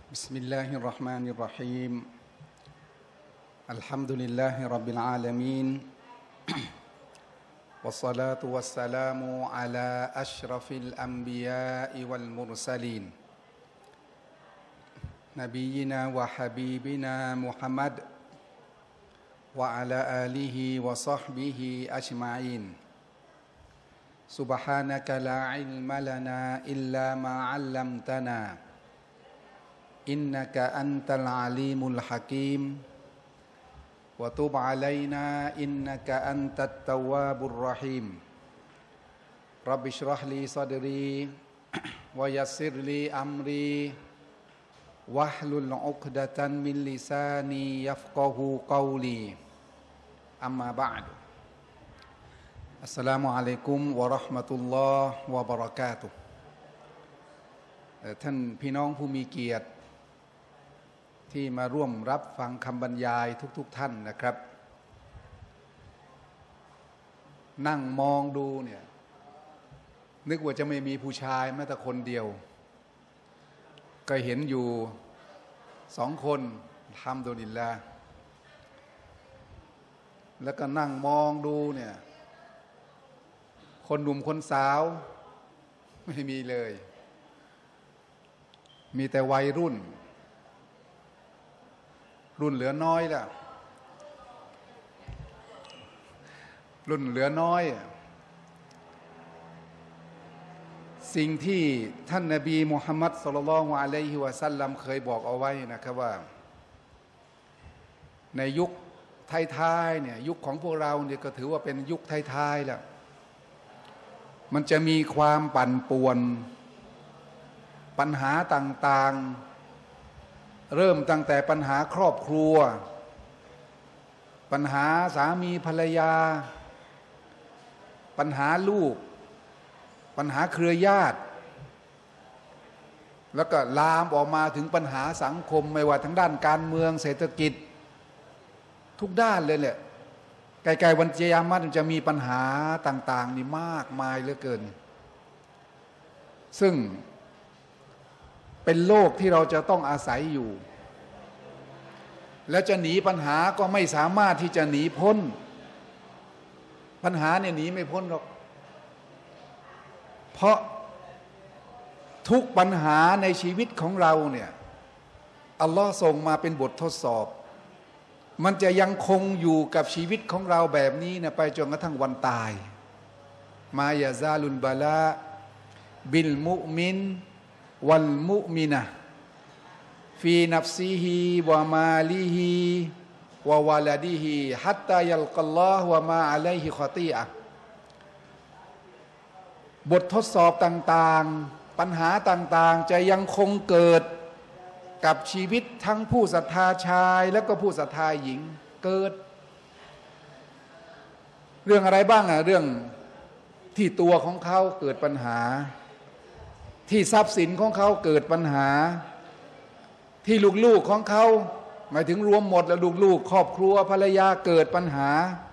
بسم الله الرحمن الرحيم الحمد لله رب العالمين والصلاة والسلام على أشرف الأنبياء والمرسلين نبينا وحبيبنا محمد وعلى آله وصحبه أجمعين سبحانك لا علم لنا إلا ما علمتنا إنك أنت العليم الحكيم وتب علينا إنك أنت التواب الرحيم رب اشرح لي صدري ويسر لي أمري واحلل عقدة من لساني يفقه قولي أما بعد السلام عليكم ورحمة الله وبركاته ท่านพี่น้องผู้มีเกียรติที่มาร่วมรับฟังคำบรรยายทุกท่านนะครับนั่งมองดูเนี่ยนึกว่าจะไม่มีผู้ชายแม้แต่คนเดียวก็เห็นอยู่2 คนอัลฮัมดุลิลลาห์แล้วก็นั่งมองดูเนี่ยคนหนุ่มคนสาวไม่มีเลยมีแต่วัยรุ่นเหลือน้อยล่ะรุ่นเหลือน้อยสิ่งที่ท่านนบีมุฮัมมัดศ็อลลัลลอฮุอะลัยฮิวะซัลลัมเคยบอกเอาไว้นะครับว่าในยุคท้ายๆเนี่ยยุคของพวกเราเนี่ยก็ถือว่าเป็นยุคท้ายๆแล้วมันจะมีความปั่นป่วนปัญหาต่างๆเริ่มตั้งแต่ปัญหาครอบครัวปัญหาสามีภรรยาปัญหาลูกปัญหาเครือญาติแล้วก็ลามออกมาถึงปัญหาสังคมไม่ว่าทั้งด้านการเมืองเศรษฐกิจทุกด้านเลยแหละไกลๆวันเกียรติจะมีปัญหาต่างๆนี่มากมายเหลือเกินซึ่งเป็นโลกที่เราจะต้องอาศัยอยู่และจะหนีปัญหาก็ไม่สามารถที่จะหนีพ้นปัญหาเนี่ยหนีไม่พ้นหรอกเพราะทุกปัญหาในชีวิตของเราเนี่ยอัลลอฮ์ส่งมาเป็นบททดสอบมันจะยังคงอยู่กับชีวิตของเราแบบนี้นะไปจนกระทั่งวันตายมายาซาลุลบาลาบิลมุมินวัลมุมินะฟีนัฟซีฮีวะมาลีฮีวะวาลาดีฮีฮัตตายัลกัลลอฮ์วะมาอะลัยฮิคอตีอะห์บททดสอบต่างๆปัญหาต่างๆจะยังคงเกิดกับชีวิตทั้งผู้ศรัทธาชายและก็ผู้ศรัทธาหญิงเกิดเรื่องอะไรบ้างเรื่องที่ตัวของเขาเกิดปัญหาที่ทรัพย์สินของเขาเกิดปัญหาที่ลูกๆของเขาหมายถึงรวมหมดแล้วลูกๆครอบครัวภรรยาเกิดปัญหา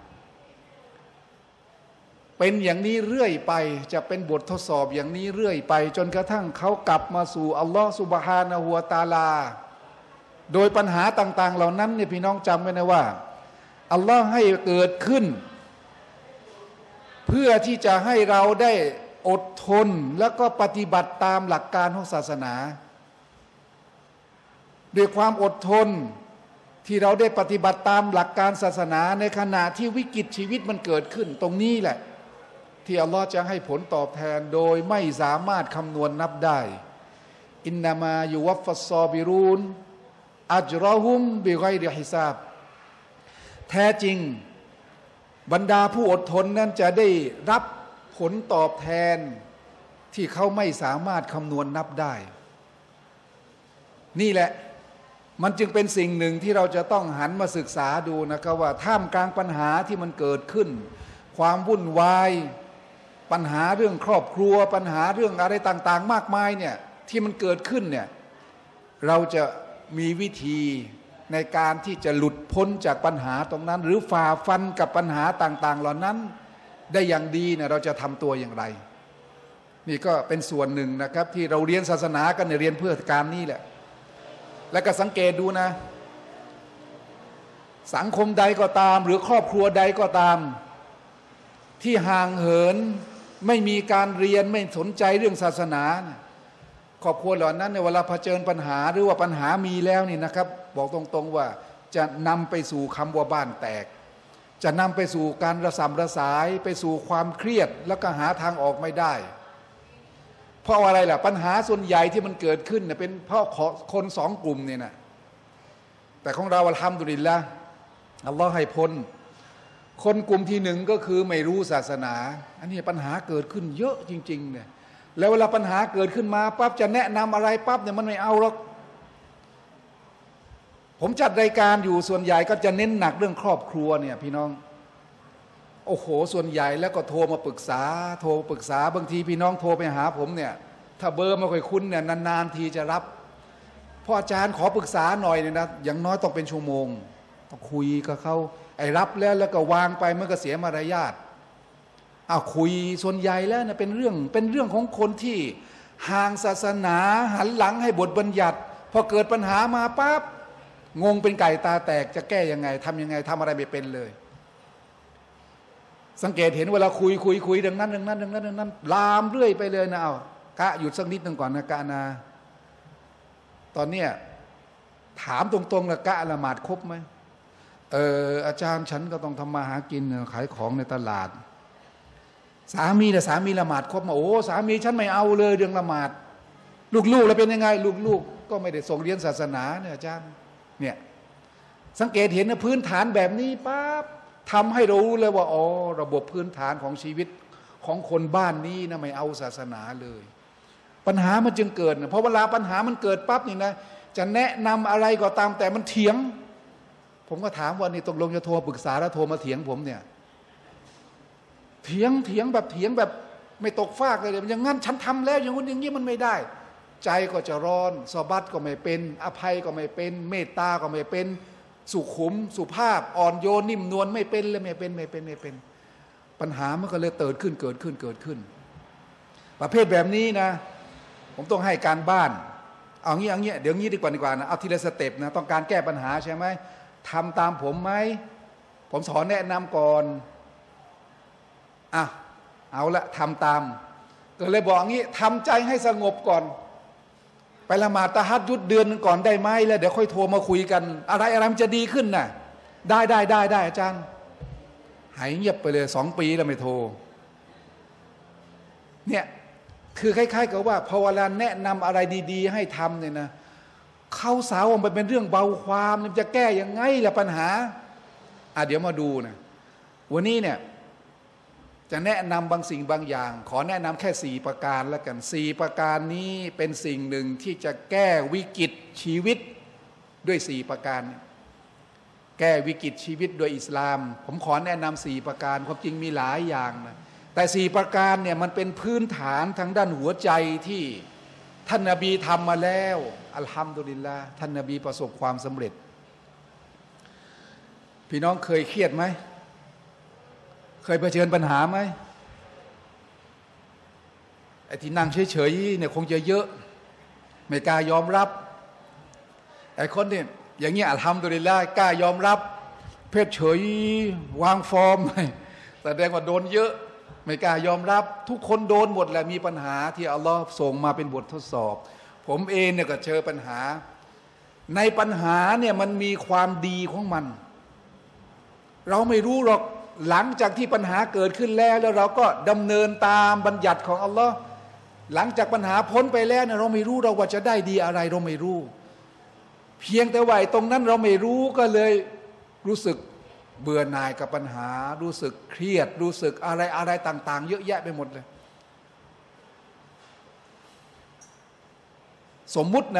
เป็นอย่างนี้เรื่อยไปจะเป็นบททดสอบอย่างนี้เรื่อยไปจนกระทั่งเขากลับมาสู่อัลลอฮฺซุบฮานะฮูวะตะอาลาโดยปัญหาต่างๆเหล่านั้นเนี่ยพี่น้องจำไว้นะว่าอัลลอฮฺให้เกิดขึ้นเพื่อที่จะให้เราได้อดทนแล้วก็ปฏิบัติตามหลักการของศาสนาด้วยความอดทนที่เราได้ปฏิบัติตามหลักการศาสนาในขณะที่วิกฤตชีวิตมันเกิดขึ้นตรงนี้แหละที่อัลลอฮ์จะให้ผลตอบแทนโดยไม่สามารถคำนวณนับได้อินนามายุวัฟฟัสซอบิรูนอัจรอฮุมบิฆอยริฮิซาบแท้จริงบรรดาผู้อดทนนั้นจะได้รับผลตอบแทนที่เขาไม่สามารถคำนวณนับได้นี่แหละมันจึงเป็นสิ่งหนึ่งที่เราจะต้องหันมาศึกษาดูนะครับว่าท่ามกลางปัญหาที่มันเกิดขึ้นความวุ่นวายปัญหาเรื่องครอบครัวปัญหาเรื่องอะไรต่างๆมากมายเนี่ยที่มันเกิดขึ้นเนี่ยเราจะมีวิธีในการที่จะหลุดพ้นจากปัญหาตรงนั้นหรือฝ่าฟันกับปัญหาต่างๆเหล่านั้นได้อย่างดีเนี่ยเราจะทำตัวอย่างไร นี่ก็เป็นส่วนหนึ่งนะครับที่เราเรียนศาสนากันเรียนเพื่อการนี้แหละและก็สังเกตดูนะ สังคมใดก็ตามหรือครอบครัวใดก็ตามที่ห่างเหินไม่มีการเรียนไม่สนใจเรื่องศาสนาครอบครัวเหล่านั้นในเวลาเผชิญปัญหาหรือว่าปัญหามีแล้วนี่นะครับบอกตรงๆว่าจะนำไปสู่คำว่าบ้านแตกจะนำไปสู่การระสำระสายไปสู่ความเครียดแล้วก็หาทางออกไม่ได้เพราะอะไรล่ะปัญหาส่วนใหญ่ที่มันเกิดขึ้นเนี่ยเป็นเพราะคนสองกลุ่มเนี่ยนะแต่ของเราอัลฮัมดุลิลละห์อัลลอฮ์ให้พ้นคนกลุ่มที่หนึ่งก็คือไม่รู้ศาสนาอันนี้ปัญหาเกิดขึ้นเยอะจริงๆเนี่ยแล้วเวลาปัญหาเกิดขึ้นมาปั๊บจะแนะนำอะไรปั๊บเนี่ยมันไม่เอาหรอกผมจัดรายการอยู่ส่วนใหญ่ก็จะเน้นหนักเรื่องครอบครัวเนี่ยพี่น้องโอ้โหส่วนใหญ่แล้วก็โทรมาปรึกษาบางทีพี่น้องโทรไปหาผมเนี่ยถ้าเบอร์ไม่ค่อยคุ้นเนี่ยนานๆทีจะรับพ่ออาจารย์ขอปรึกษาหน่อยเนี่ยนะอย่างน้อยต้องเป็นชั่วโมงต้องคุยกับเขาไอ้รับแล้วก็วางไปมันก็เสียมารยาทคุยส่วนใหญ่แล้วนะเป็นเรื่องของคนที่ห่างศาสนาหันหลังให้บทบัญญัติพอเกิดปัญหามาปั๊บงงเป็นไก่ตาแตกจะแก้ยังไงทำยังไงทำอะไรไม่เป็นเลยสังเกตเห็นเวลาคุยดังนั้นลามเรื่อยไปเลยนะกะหยุดสักนิดนึงก่อนนะกะนะตอนเนี้ยถามตรงๆนะกะละหมาดครบไหมอาจารย์ฉันก็ต้องทำมาหากินขายของในตลาดสามีละหมาดครบมาโอ้สามีฉันไม่เอาเลยเรื่องละหมาดลูกๆแล้วเป็นยังไงลูกก็ไม่ได้ส่งเรียนศาสนาเนี่ยอาจารย์เนี่ยสังเกตเห็นนะพื้นฐานแบบนี้ปั๊บทำให้รู้เลยว่าระบบพื้นฐานของชีวิตของคนบ้านนี้นะไม่เอาศาสนาเลยปัญหามันจึงเกิดเพราะเวลาปัญหามันเกิดปั๊บนี่นะจะแนะนำอะไรก็ตามแต่มันเถียงผมก็ถามว่านี่ตกลงจะโทรปรึกษาแล้วโทรมาเถียงผมเนี่ยเถียงแบบไม่ตกฟากเลยอย่างงั้นฉันทำแล้วอย่างนู้นอย่างนี้มันไม่ได้ใจก็จะร้อนซอบัตก็ไม่เป็นอภัยก็ไม่เป็นเมตตาก็ไม่เป็นสุขุมสุภาพอ่อนโยนนิ่มนวลไม่เป็นเลยไม่เป็นปัญหามันก็เลยเกิดขึ้นประเภทแบบนี้นะผมต้องให้การบ้านเอางี้เดี๋ยวงี้ดีกว่านะเอาทีละสเต็ปนะต้องการแก้ปัญหาใช่ไหมทำตามผมไหมผมสอนแนะนำก่อนเอาละทำตามก็เลยบอกงี้ทำใจให้สงบก่อนไปละหมาดตะฮัดยุดเดือนนึงก่อนได้ไหมแล้วเดี๋ยวค่อยโทรมาคุยกันอะไรมันจะดีขึ้นน่ะได้อาจารย์หายเงียบไปเลย2 ปีแล้วไม่โทรเนี่ยคือคล้ายๆกับว่าพอเวลาแนะนำอะไรดีๆให้ทำเนี่ยนะเข้าสาวมันเป็นเรื่องเบาความมันจะแก้ยังไงล่ะปัญหาเดี๋ยวมาดูนะวันนี้เนี่ยจะแนะนำบางสิ่งบางอย่างขอแนะนำแค่4 ประการแล้วกัน4 ประการนี้เป็นสิ่งหนึ่งที่จะแก้วิกฤตชีวิตด้วย4 ประการแก้วิกฤตชีวิตโดยอิสลามผมขอแนะนำ4 ประการความจริงมีหลายอย่างนะแต่4 ประการเนี่ยมันเป็นพื้นฐานทางด้านหัวใจที่ท่านนบีทำมาแล้วอัลฮัมดุลิลลาห์ท่านนบีประสบความสำเร็จพี่น้องเคยเครียดไหมเคยเผชิญปัญหาไหมไอ้ที่นั่งเฉยๆเนี่ยคงจะเยอะไม่กล้ายอมรับไอ้คนเนี่ยอย่างเงี้ยอัลฮัมดุลิลลาห์กล้ายอมรับเพศเฉยวางฟอร์มแสดงว่าโดนเยอะไม่กล้ายอมรับทุกคนโดนหมดแหละมีปัญหาที่อัลลอฮ์ส่งมาเป็นบททดสอบผมเองเนี่ยก็เจอปัญหาในปัญหาเนี่ยมันมีความดีของมันเราไม่รู้หรอกหลังจากที่ปัญหาเกิดขึ้นแล้วเราก็ดำเนินตามบัญญัติของอัลลอฮ์หลังจากปัญหาพ้นไปแล้วเนี่ยเราไม่รู้เราว่าจะได้ดีอะไรเราไม่รู้เพียงแต่ว่าตรงนั้นเราไม่รู้ก็เลยรู้สึกเบื่อหน่ายกับปัญหารู้สึกเครียดรู้สึกอะไรต่างๆเยอะแยะไปหมดเลยสมมุติ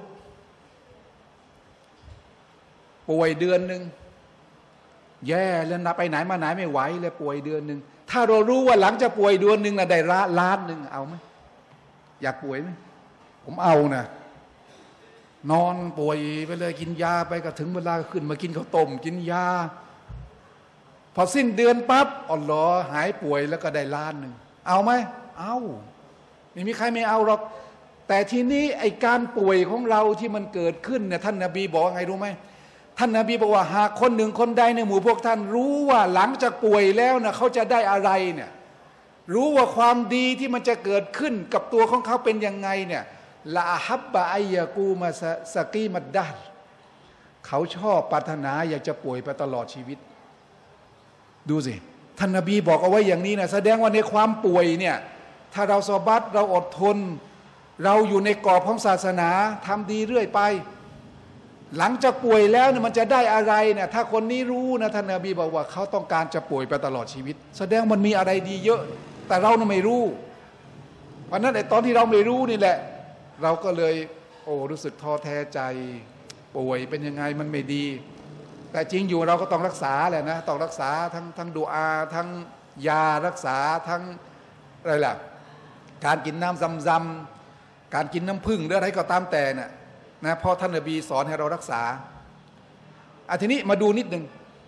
ป่วยเดือนหนึ่งแย่แล้วนะไปไหนมาไหนไม่ไหวเลยป่วยเดือนหนึ่งถ้าเรารู้ว่าหลังจากป่วยเดือนหนึ่งนะได้ล้านหนึ่งเอาไหมอยากป่วยไหมผมเอานะนอนป่วยไปเลยกินยาไปก็ถึงเวลาขึ้นมากินข้าวต้มกินยาพอสิ้นเดือนปั๊บอัลลอฮ์หายป่วยแล้วก็ได้ล้านหนึ่งเอาไหมเอาไม่มีใครไม่เอาหรอกแแต่ทีนี้ไอการป่วยของเราที่มันเกิดขึ้นเนี่ยท่านนบีบอกว่าไงรู้ไหมท่านนบีบอกว่าหากคนหนึ่งคนใดในหมู่พวกท่านรู้ว่าหลังจากป่วยแล้วนะเขาจะได้อะไรเนี่ยรู้ว่าความดีที่มันจะเกิดขึ้นกับตัวของเขาเป็นยังไงเนี่ยละฮับบะอัยยะกูมาสกีมัดดาลเขาชอบปรารถนาอยากจะป่วยไปตลอดชีวิตดูสิท่านนบีบอกเอาไว้อย่างนี้นะแสดงว่าในความป่วยเนี่ยถ้าเราซอบัตเราอดทนเราอยู่ในกรอบของศาสนาทำดีเรื่อยไปหลังจากป่วยแล้วเนี่ยมันจะได้อะไรเนี่ยถ้าคนนี้รู้นะท่านนบีบอกว่าเขาต้องการจะป่วยไปตลอดชีวิตแสดงมันมีอะไรดีเยอะแต่เราไม่รู้เพราะนั้นไอ้ตอนที่เราไม่รู้นี่แหละเราก็เลยรู้สึกท้อแท้ใจป่วยเป็นยังไงมันไม่ดีแต่จริงอยู่เราก็ต้องรักษาแหละนะต้องรักษาทั้งดุอาทั้งยารักษาทั้งอะไรล่ะการกินน้ำซำๆการกินน้ำผึ้งหรืออะไรก็ตามแต่น่ะนะเพราะท่านนบีสอนให้เรารักษาทีนี้มาดูนิดหนึ่ง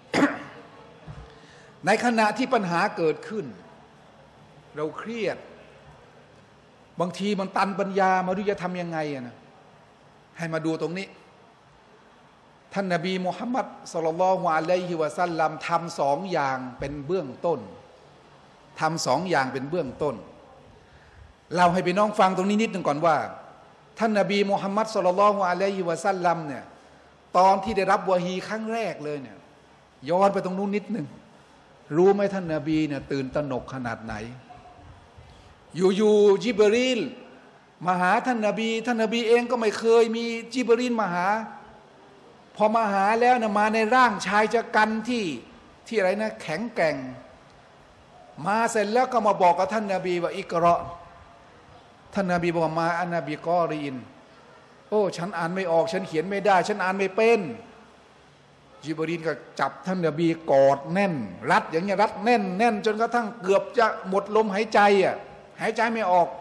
ในขณะที่ปัญหาเกิดขึ้นเราเครียดบางทีมันตันปัญญาไม่รู้จะทำยังไงนะให้มาดูตรงนี้ท่านนบีมุฮัมมัดศ็อลลัลลอฮุอะลัยฮิวะซัลลัมทำสองอย่างเป็นเบื้องต้นทำสองอย่างเป็นเบื้องต้นเราให้พี่น้องฟังตรงนี้นิดหนึ่งก่อนว่าท่านนบีมุฮัมมัดศ็อลลัลลอฮุอะลัยฮิวะซัลลัมเนี่ยตอนที่ได้รับวะฮีครั้งแรกเลยเนี่ยย้อนไปตรงนู้นนิดหนึ่งรู้ไหมท่านนบีเนี่ยตื่นตระหนกขนาดไหนอยู่จิบรีลมาหาท่านนบีเองก็ไม่เคยมีจิบรีลมาหาพอมาหาแล้วนะมาในร่างชายชะกันที่อะไรนะแข็งแกร่งมาเสร็จแล้วก็มาบอกกับท่านนบีว่าอิกเราะห์ท่านนบีบอกมาอันนบีกอรีนฉันอ่านไม่ออกฉันเขียนไม่ได้ฉันอ่านไม่เป็นจิบรีลก็จับท่านนบีกอดแน่นรัดอย่างเงี้ยรัดแน่นจนกระทั่งเกือบจะหมดลมหายใจหายใจไม่ออก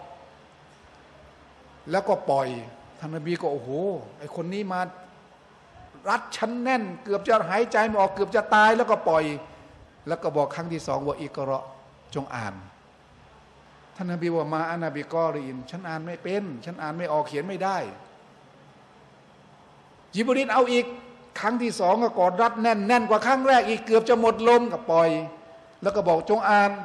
แล้วก็ปล่อยท่านนบีก็โอ้โหไอคนนี้มารัดฉันแน่นเกือบจะหายใจไม่ออกเกือบจะตายแล้วก็ปล่อยแล้วก็บอกครั้งที่สองว่าอิกเราะห์จงอ่านท่านนบีว่ามาอันนบีกอรีนฉันอ่านไม่เป็นฉันอ่านไม่ออกเขียนไม่ได้จิบรีลเอาอีกครั้งที่สองก็กอดรัดแน่นกว่าครั้งแรกอีกเกือบจะหมดลมก็ปล่อยแล้วก็บอกจงอ่าน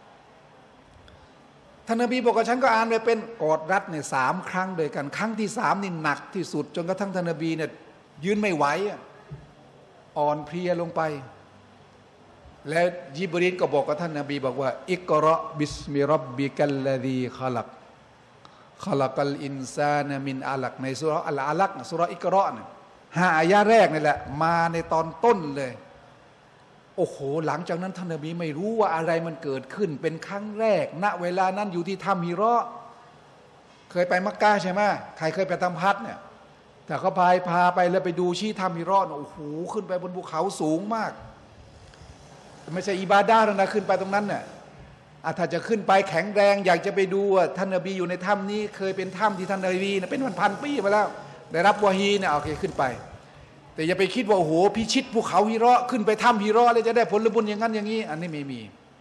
ท่านนบีบอกว่าฉันก็อ่านไม่เป็นกอดรัดเนี่ย3 ครั้งด้วยกันครั้งที่3นี่หนักที่สุดจนกระทั่งท่านนบีเนี่ยยืนไม่ไหวอ่อนเพลียลงไปแล้วญิบรีลก็บอกกับท่านนบีบอกว่าอิกเราะห์บิสมิร็อบบิกัลลซีขะลักัลอินซานะมินอะลักในซูเราะห์อัลอะลักซูเราะห์อิกเราะห์เนี่ย5 อายะห์แรกนี่แหละมาในตอนต้นเลยโอ้โหหลังจากนั้นท่านนบีไม่รู้ว่าอะไรมันเกิดขึ้นเป็นครั้งแรกณเวลานั้นอยู่ที่ถ้ำฮิเราะห์เคยไปมักกะใช่ไหมใครเคยไปทำฮัจญ์เนี่ยแต่เขาพาไปแล้วไปดูชี้ถ้ำฮิเราะห์โอ้โหขึ้นไปบนภูเขาสูงมากไม่ใช่อิบาดะห์นะขึ้นไปตรงนั้นเนี่ยถ้าจะขึ้นไปแข็งแรงอยากจะไปดูว่าท่านนบีอยู่ในถ้ำนี้เคยเป็นถ้ำที่ท่านนบีนะเป็นพันปีมาแล้วได้รับวะฮีเนี่ยโอเคขึ้นไปแต่อย่าไปคิดว่าโอ้โหพิชิตภูเขาฮิเราะห์ขึ้นไปถ้ำฮิเราะห์เลยจะได้ผลบุญอย่างนั้นอย่างนี้อันนี้ไม่มี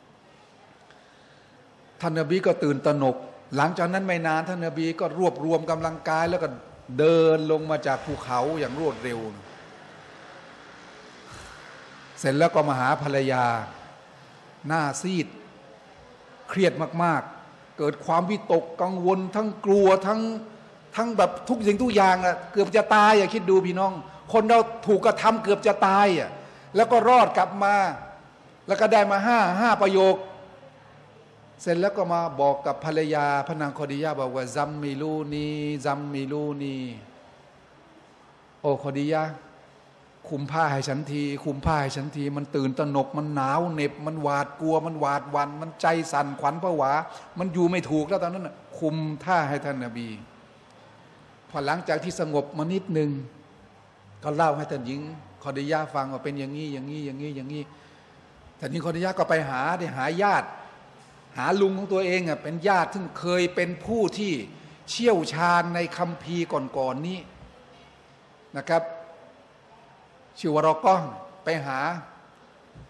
ท่านนบีก็ตื่นตระหนกหลังจากนั้นไม่นานท่านนบีก็รวบรวมกำลังกายแล้วก็เดินลงมาจากภูเขาอย่างรวดเร็วเสร็จแล้วก็มาหาภรรยาหน้าซีดเครียดมากๆเกิดความวิตกกังวลทั้งกลัวทั้งแบบทุกสิ่งทุกอย่างเกือบจะตายคิดดูพี่น้องคนเราถูกกระทำเกือบจะตายแล้วก็รอดกลับมาแล้วก็ได้มาห้าประโยคเสร็จแล้วก็มาบอกกับภรรยาพระนางคอดียะบอกว่าซัมมิลูนีโอ้คอดียะคุมผ้าให้ฉันทีมันตื่นตระหนกมันหนาวเหน็บมันหวาดกลัวมันหวาดหวั่นมันใจสั่นขวัญผวามันอยู่ไม่ถูกแล้วตอนนั้นคุมท่าให้ท่านนบีพอหลังจากที่สงบมานิดนึงก็เล่าให้ท่านหญิงคอดียะฟังว่าเป็นอย่างนี้ท่านหญิงคอดียะก็ไปหาญาติหาลุงของตัวเองเป็นญาติซึ่งเคยเป็นผู้ที่เชี่ยวชาญในคัมภีร์ก่อนนี้นะครับชื่อว่ารอก้องไปหา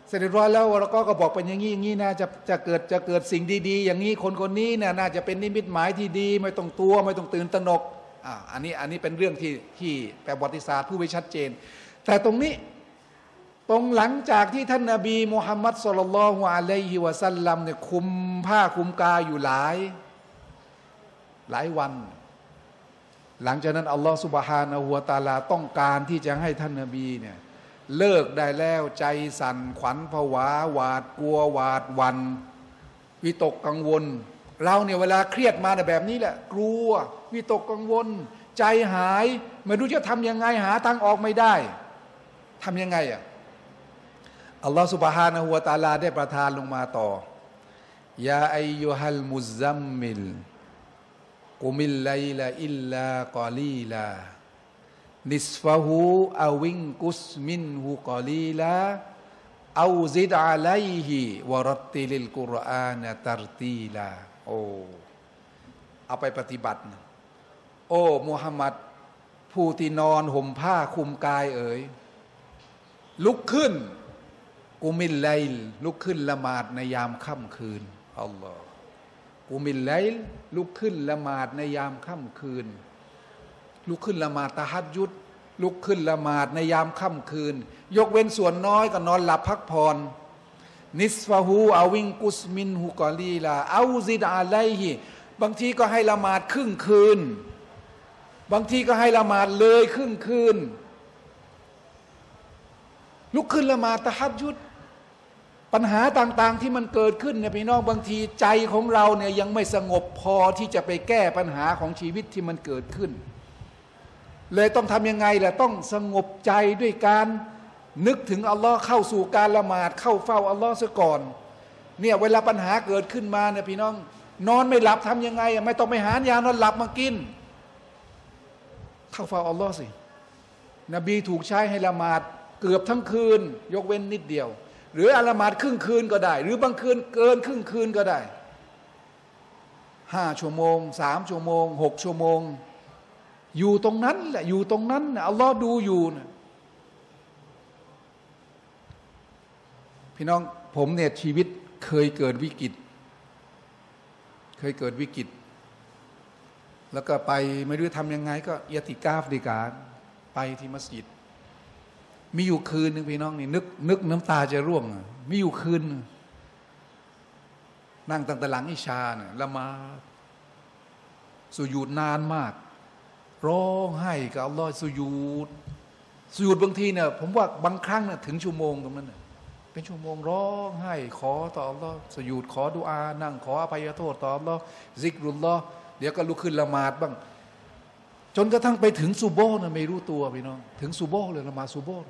เสร็จเรียบร้อยแล้วเราก็บอกเป็นอย่างนี้อย่างนี้นะจะเกิดสิ่งดีๆอย่างนี้คนนี้เนี่ยน่าจะเป็นนิมิตหมายที่ดีไม่ต้องตัวไม่ต้องตื่นตระหนกอันนี้เป็นเรื่องที่แปลประวัติศาสตร์ผู้ไว้ชัดเจนแต่ตรงหลังจากที่ท่านนบีมุฮัมมัดศ็อลลัลลอฮุอะลัยฮิวะซัลลัมเนี่ยคุมผ้าคุมกายอยู่หลายวันหลังจากนั้นอัลลอฮฺซุบฮานะฮูวะตะอาลาต้องการที่จะให้ท่านนบีเนี่ยเลิกได้แล้วใจสั่นขวัญผวาหวาดกลัวหวาดหวั่นวิตกกังวลเราเนี่ยเวลาเครียดมาแบบนี้แหละกลัววิตกกังวลใจหายไม่รู้จะทำยังไงหาทางออกไม่ได้ทำยังไงอัลลอฮฺซุบฮานะฮูวะตะอาลาได้ประทานลงมาต่อยาอัยยูฮัลมุซซัมมิลกุมิลไลลาอิลลากอลีลานิสฟะฮูอาวิงกุสมินฮูกอลีลาเอาซิดอะลัยฮิวะรัตติลิลกุรอานตัรตีลาโอ้เอาไปปฏิบัติโอ้มุฮัมมัดผู้ที่นอนห่มผ้าคลุมกายเอ๋ยลุกขึ้นกุมิลไลลลุกขึ้นละหมาดในยามค่ำคืนอัลลอฮ์กุมิลไลลลุกขึ้นละหมาดในยามค่ำคืนลุกขึ้นละหมาดตะฮัจญุดลุกขึ้นละหมาดในยามค่ำคืนยกเว้นส่วนน้อยก็นอนหลับพักผ่อนนิสฟะฮูอาวิงกุสมินฮูกอลีลาเอาซิดอะลัยฮิบางทีก็ให้ละหมาดครึ่งคืนบางทีก็ให้ละหมาดเลยครึ่งคืนลุกขึ้นละหมาดตะฮัจญุดปัญหาต่างๆที่มันเกิดขึ้นเนี่ยพี่น้องบางทีใจของเราเนี่ยยังไม่สงบพอที่จะไปแก้ปัญหาของชีวิตที่มันเกิดขึ้นเลยต้องทำยังไงล่ะต้องสงบใจด้วยการนึกถึงอัลลอฮ์เข้าสู่การละหมาดเข้าเฝ้าอัลลอฮ์ซะก่อนเนี่ยเวลาปัญหาเกิดขึ้นมาเนี่ยพี่น้องนอนไม่หลับทำยังไงไม่ต้องไปหายานอนหลับมากินเข้าเฝ้าอัลลอฮ์สินบีถูกใช้ให้ละหมาดเกือบทั้งคืนยกเว้นนิดเดียวหรือละหมาดครึ่งคืนก็ได้หรือบางคืนเกินครึ่งคืนก็ได้5 ชั่วโมง3 ชั่วโมง6 ชั่วโมงอยู่ตรงนั้นแหละอยู่ตรงนั้นอัลลอฮ์ดูอยู่นะพี่น้องผมเนี่ยชีวิตเคยเกิดวิกฤตแล้วก็ไปไม่รู้ทำยังไงก็อิติกาฟดีการไปที่มัสยิดมีอยู่คืนนึงพี่น้องนี่นึกน้ำตาจะร่วงมีอยู่คืนนั่งตั้งแต่หลังอิชาเนี่ยละมาสุญูดนานมากร้องไห้กับอัลลอฮ์สุญูดบางทีเนี่ยผมว่าบางครั้งเนี่ยถึงชั่วโมงตรงนั้นเนี่ยเป็นชั่วโมงร้องไห้ขอต่ออัลลอฮ์สุญูดขอดุอานั่งขออภัยโทษต่ออัลลอฮ์ซิกรุลลอฮ์เดี๋ยวก็ลุกขึ้นละหมาดบ้างจนกระทั่งไปถึงซุโบห์นะไม่รู้ตัวพี่น้องถึงซุโบห์เลยละหมาดซุโบห์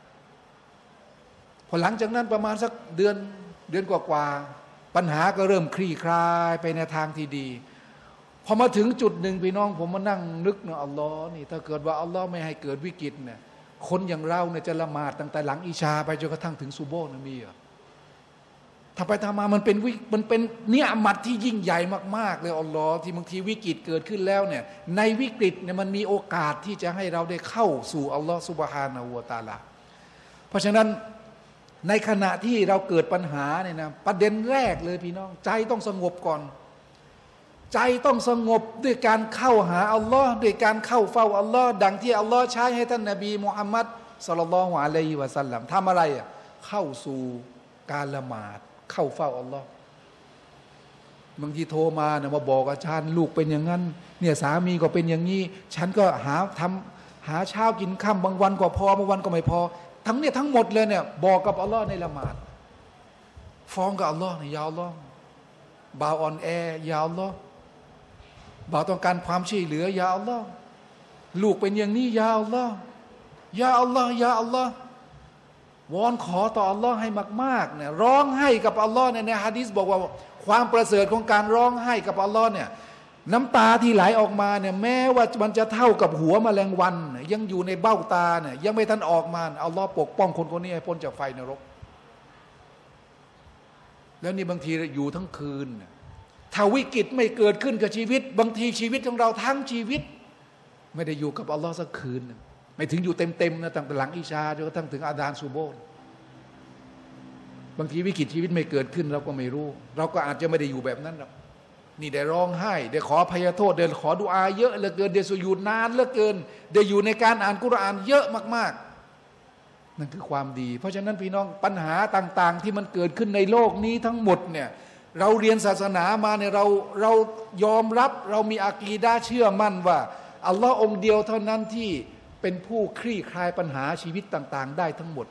พอหลังจากนั้นประมาณสักเดือนกว่าปัญหาก็เริ่มคลี่คลายไปในทางที่ดีพอมาถึงจุดหนึ่งพี่น้องผมมานั่งนึกนะอัลลอฮ์นี่ถ้าเกิดว่าอัลลอฮ์ไม่ให้เกิดวิกฤตเนี่ยคนอย่างเราเนี่ยจะละหมาดตั้งแต่หลังอิชาไปจนกระทั่งถึงซุโบห์นะมีอ่ะถ้าไปทำมามันเป็นเนี่ยมัดที่ยิ่งใหญ่มากๆเลยอัลลอฮ์ที่บางทีวิกฤตเกิดขึ้นแล้วเนี่ยในวิกฤตเนี่ยมันมีโอกาสที่จะให้เราได้เข้าสู่อัลลอฮ์ซุบฮานะฮูวะตะอาลาเพราะฉะนั้นในขณะที่เราเกิดปัญหาเนี่ยนะประเด็นแรกเลยพี่น้องใจต้องสงบก่อนใจต้องสงบด้วยการเข้าหาอัลลอฮ์ด้วยการเข้าเฝ้าอัลลอฮ์ดังที่อัลลอฮ์ใช้ให้ท่านนบีมุฮัมมัดศ็อลลัลลอฮุอะลัยฮิวะซัลลัมทำอะไรเข้าสู่การละหมาดเข้าเฝ้าอัลลอฮ์บางทีโทรมาเนี่ยมาบอกอาจารย์ลูกเป็นอย่างนั้นเนี่ยสามีก็เป็นอย่างนี้ฉันก็หาเช้ากินค่ำบางวันก็พอบางวันก็ไม่พอทั้งหมดเลยเนี่ยบอกกับอัลลอฮ์ในละหมาดฟ้องกับอัลลอฮ์เนี่ยยาอัลลอฮ์บ่าวอ่อนแอยาอัลลอฮ์บ่าวต้องการความช่วยเหลือยาอัลลอฮ์ลูกเป็นอย่างนี้ยาอัลลอฮ์ยาอัลลอฮ์ยาอัลลอฮ์วอนขอต่ออัลลอฮ์ให้มากๆเนี่ยร้องไห้กับอัลลอฮ์ในหะดีษบอกว่าความประเสริฐของการร้องไห้กับอัลลอฮ์เนี่ยน้ำตาที่ไหลออกมาเนี่ยแม้ว่ามันจะเท่ากับหัวแมลงวันยังอยู่ในเบ้าตาเนี่ยยังไม่ทันออกมาอัลลอฮ์ปกป้องคนคนนี้ให้พ้นจากไฟนรกแล้วนี่บางทีอยู่ทั้งคืนถ้าวิกฤตไม่เกิดขึ้นกับชีวิตบางทีชีวิตของเราทั้งชีวิตไม่ได้อยู่กับอัลลอฮ์สักคืนไม่ถึงอยู่เต็มๆนะตั้งแต่หลังอิชาจนกระทั่งถึงอาดานซูโบห์บางทีวิกฤตชีวิตไม่เกิดขึ้นเราก็ไม่รู้เราก็อาจจะไม่ได้อยู่แบบนั้นหรอกนี่ได้ร้องไห้ได้ขออภัยโทษได้ขอดุอาเยอะเหลือเกินได้สุญูดนานเหลือเกินได้อยู่ในการอ่านกุรอานเยอะมากๆนั่นคือความดีเพราะฉะนั้นพี่น้องปัญหาต่างๆที่มันเกิดขึ้นในโลกนี้ทั้งหมดเนี่ยเราเรียนศาสนามาเนี่ยเรายอมรับเรามีอากีดะห์เชื่อมั่นว่าอัลลอฮ์องค์เดียวเท่านั้นที่เป็นผู้คลี่คลายปัญหาชีวิตต่างๆได้ทั้งหมด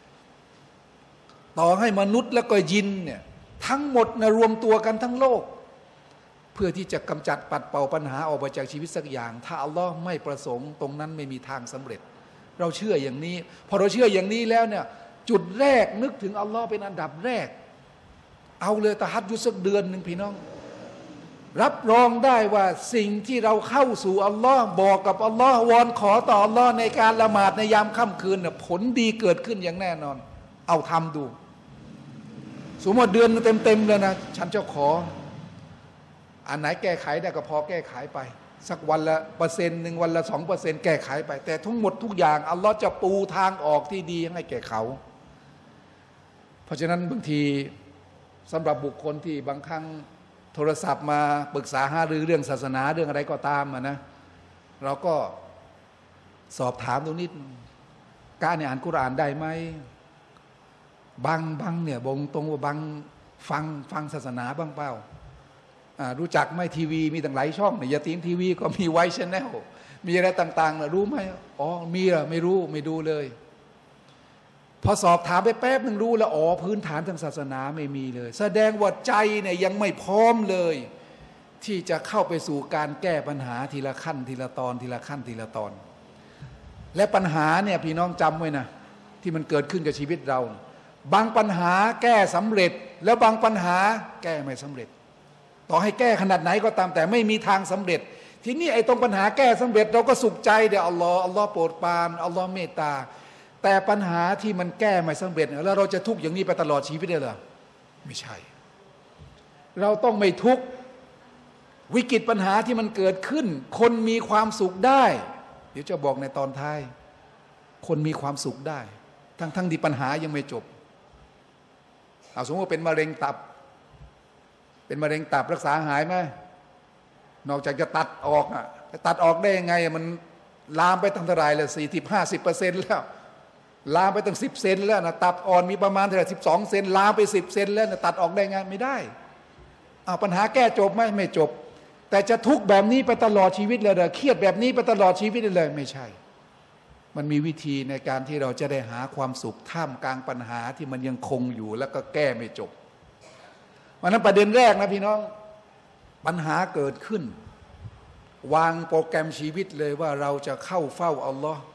ต่อให้มนุษย์และก็ยินเนี่ยทั้งหมดนะรวมตัวกันทั้งโลกเพื่อที่จะกำจัดปัดเป่าปัญหาออกไปจากชีวิตสักอย่างถ้าอัลลอฮ์ไม่ประสงค์ตรงนั้นไม่มีทางสำเร็จเราเชื่ออย่างนี้พอเราเชื่ออย่างนี้แล้วเนี่ยจุดแรกนึกถึงอัลลอฮ์เป็นอันดับแรกเอาเลยตะฮัดยุสักเดือนหนึ่งพี่น้องรับรองได้ว่าสิ่งที่เราเข้าสู่อัลลอฮ์บอกกับอัลลอฮ์วอนขอต่ออัลลอฮ์ในการละหมาดในยามค่ำคืนเนี่ยผลดีเกิดขึ้นอย่างแน่นอนเอาทำดูสมมติเดือนเต็มเลยนะฉันจะขออันไหนแก้ไขได้ก็พอแก้ไขไปสักวันละ1%วันละ2%แก้ไขไปแต่ทั้งหมดทุกอย่างอัลลอฮ์จะปูทางออกที่ดีให้แก่เขาเพราะฉะนั้นบางทีสำหรับบุคคลที่บางครั้งโทรศัพท์มาปรึกษาหารือเรื่องศาสนาเรื่องอะไรก็ตามนะเราก็สอบถามตรงนี้การอ่านกุรอานได้ไหมบางเนี่ยบอกตรงว่าบางฟังศาสนาบ้างเปล่ารู้จักไหมทีวีมีตั้งหลายช่องเนี่ยยาตีมทีวีก็มีไวท์ชแนลมีอะไรต่างๆนะรู้ไหมอ๋อมีเหรอไม่รู้ไม่ดูเลยพอสอบถามไปแป๊บหนึ่งรู้แล้วอ๋อพื้นฐานทางศาสนาไม่มีเลยแสดงว่าใจเนี่ยยังไม่พร้อมเลยที่จะเข้าไปสู่การแก้ปัญหาทีละขั้นทีละตอนทีละขั้นทีละตอนและปัญหาเนี่ยพี่น้องจำไว้นะที่มันเกิดขึ้นกับชีวิตเราบางปัญหาแก้สำเร็จแล้วบางปัญหาแก้ไม่สำเร็จต่อให้แก้ขนาดไหนก็ตามแต่ไม่มีทางสำเร็จทีนี้ไอ้ตรงปัญหาแก้สำเร็จเราก็สุขใจเดี๋ยวอัลลอฮ์โปรดปรานอัลลอฮ์เมตตาแต่ปัญหาที่มันแก้ไม่สำเร็จแล้วเราจะทุกข์อย่างนี้ไปตลอดชีวิตได้หรอไม่ใช่เราต้องไม่ทุกข์วิกฤตปัญหาที่มันเกิดขึ้นคนมีความสุขได้เดี๋ยวจะบอกในตอนท้ายคนมีความสุขได้ทั้งที่ปัญหายังไม่จบเอาสมมติว่าเป็นมะเร็งตับเป็นมะเร็งตับรักษาหายไหมนอกจากจะตัดออกอ่ะตัดออกได้ยังไงมันลามไปตั้งเท่าไหร่ละ40-50%แล้วลามไปตั้ง10 เซนแล้วนะตับอ่อนมีประมาณเท่าไหร่12 เซนลามไป10 เซนแล้วนะตัดออกได้ไงไม่ได้ปัญหาแก้จบไหมไม่จบแต่จะทุกข์แบบนี้ไปตลอดชีวิตเลยเหรอเครียดแบบนี้ไปตลอดชีวิตเลยไม่ใช่มันมีวิธีในการที่เราจะได้หาความสุขท่ามกลางปัญหาที่มันยังคงอยู่แล้วก็แก้ไม่จบเพราะนั้นประเด็นแรกนะพี่น้องปัญหาเกิดขึ้นวางโปรแกรมชีวิตเลยว่าเราจะเข้าเฝ้าอัลลอฮ์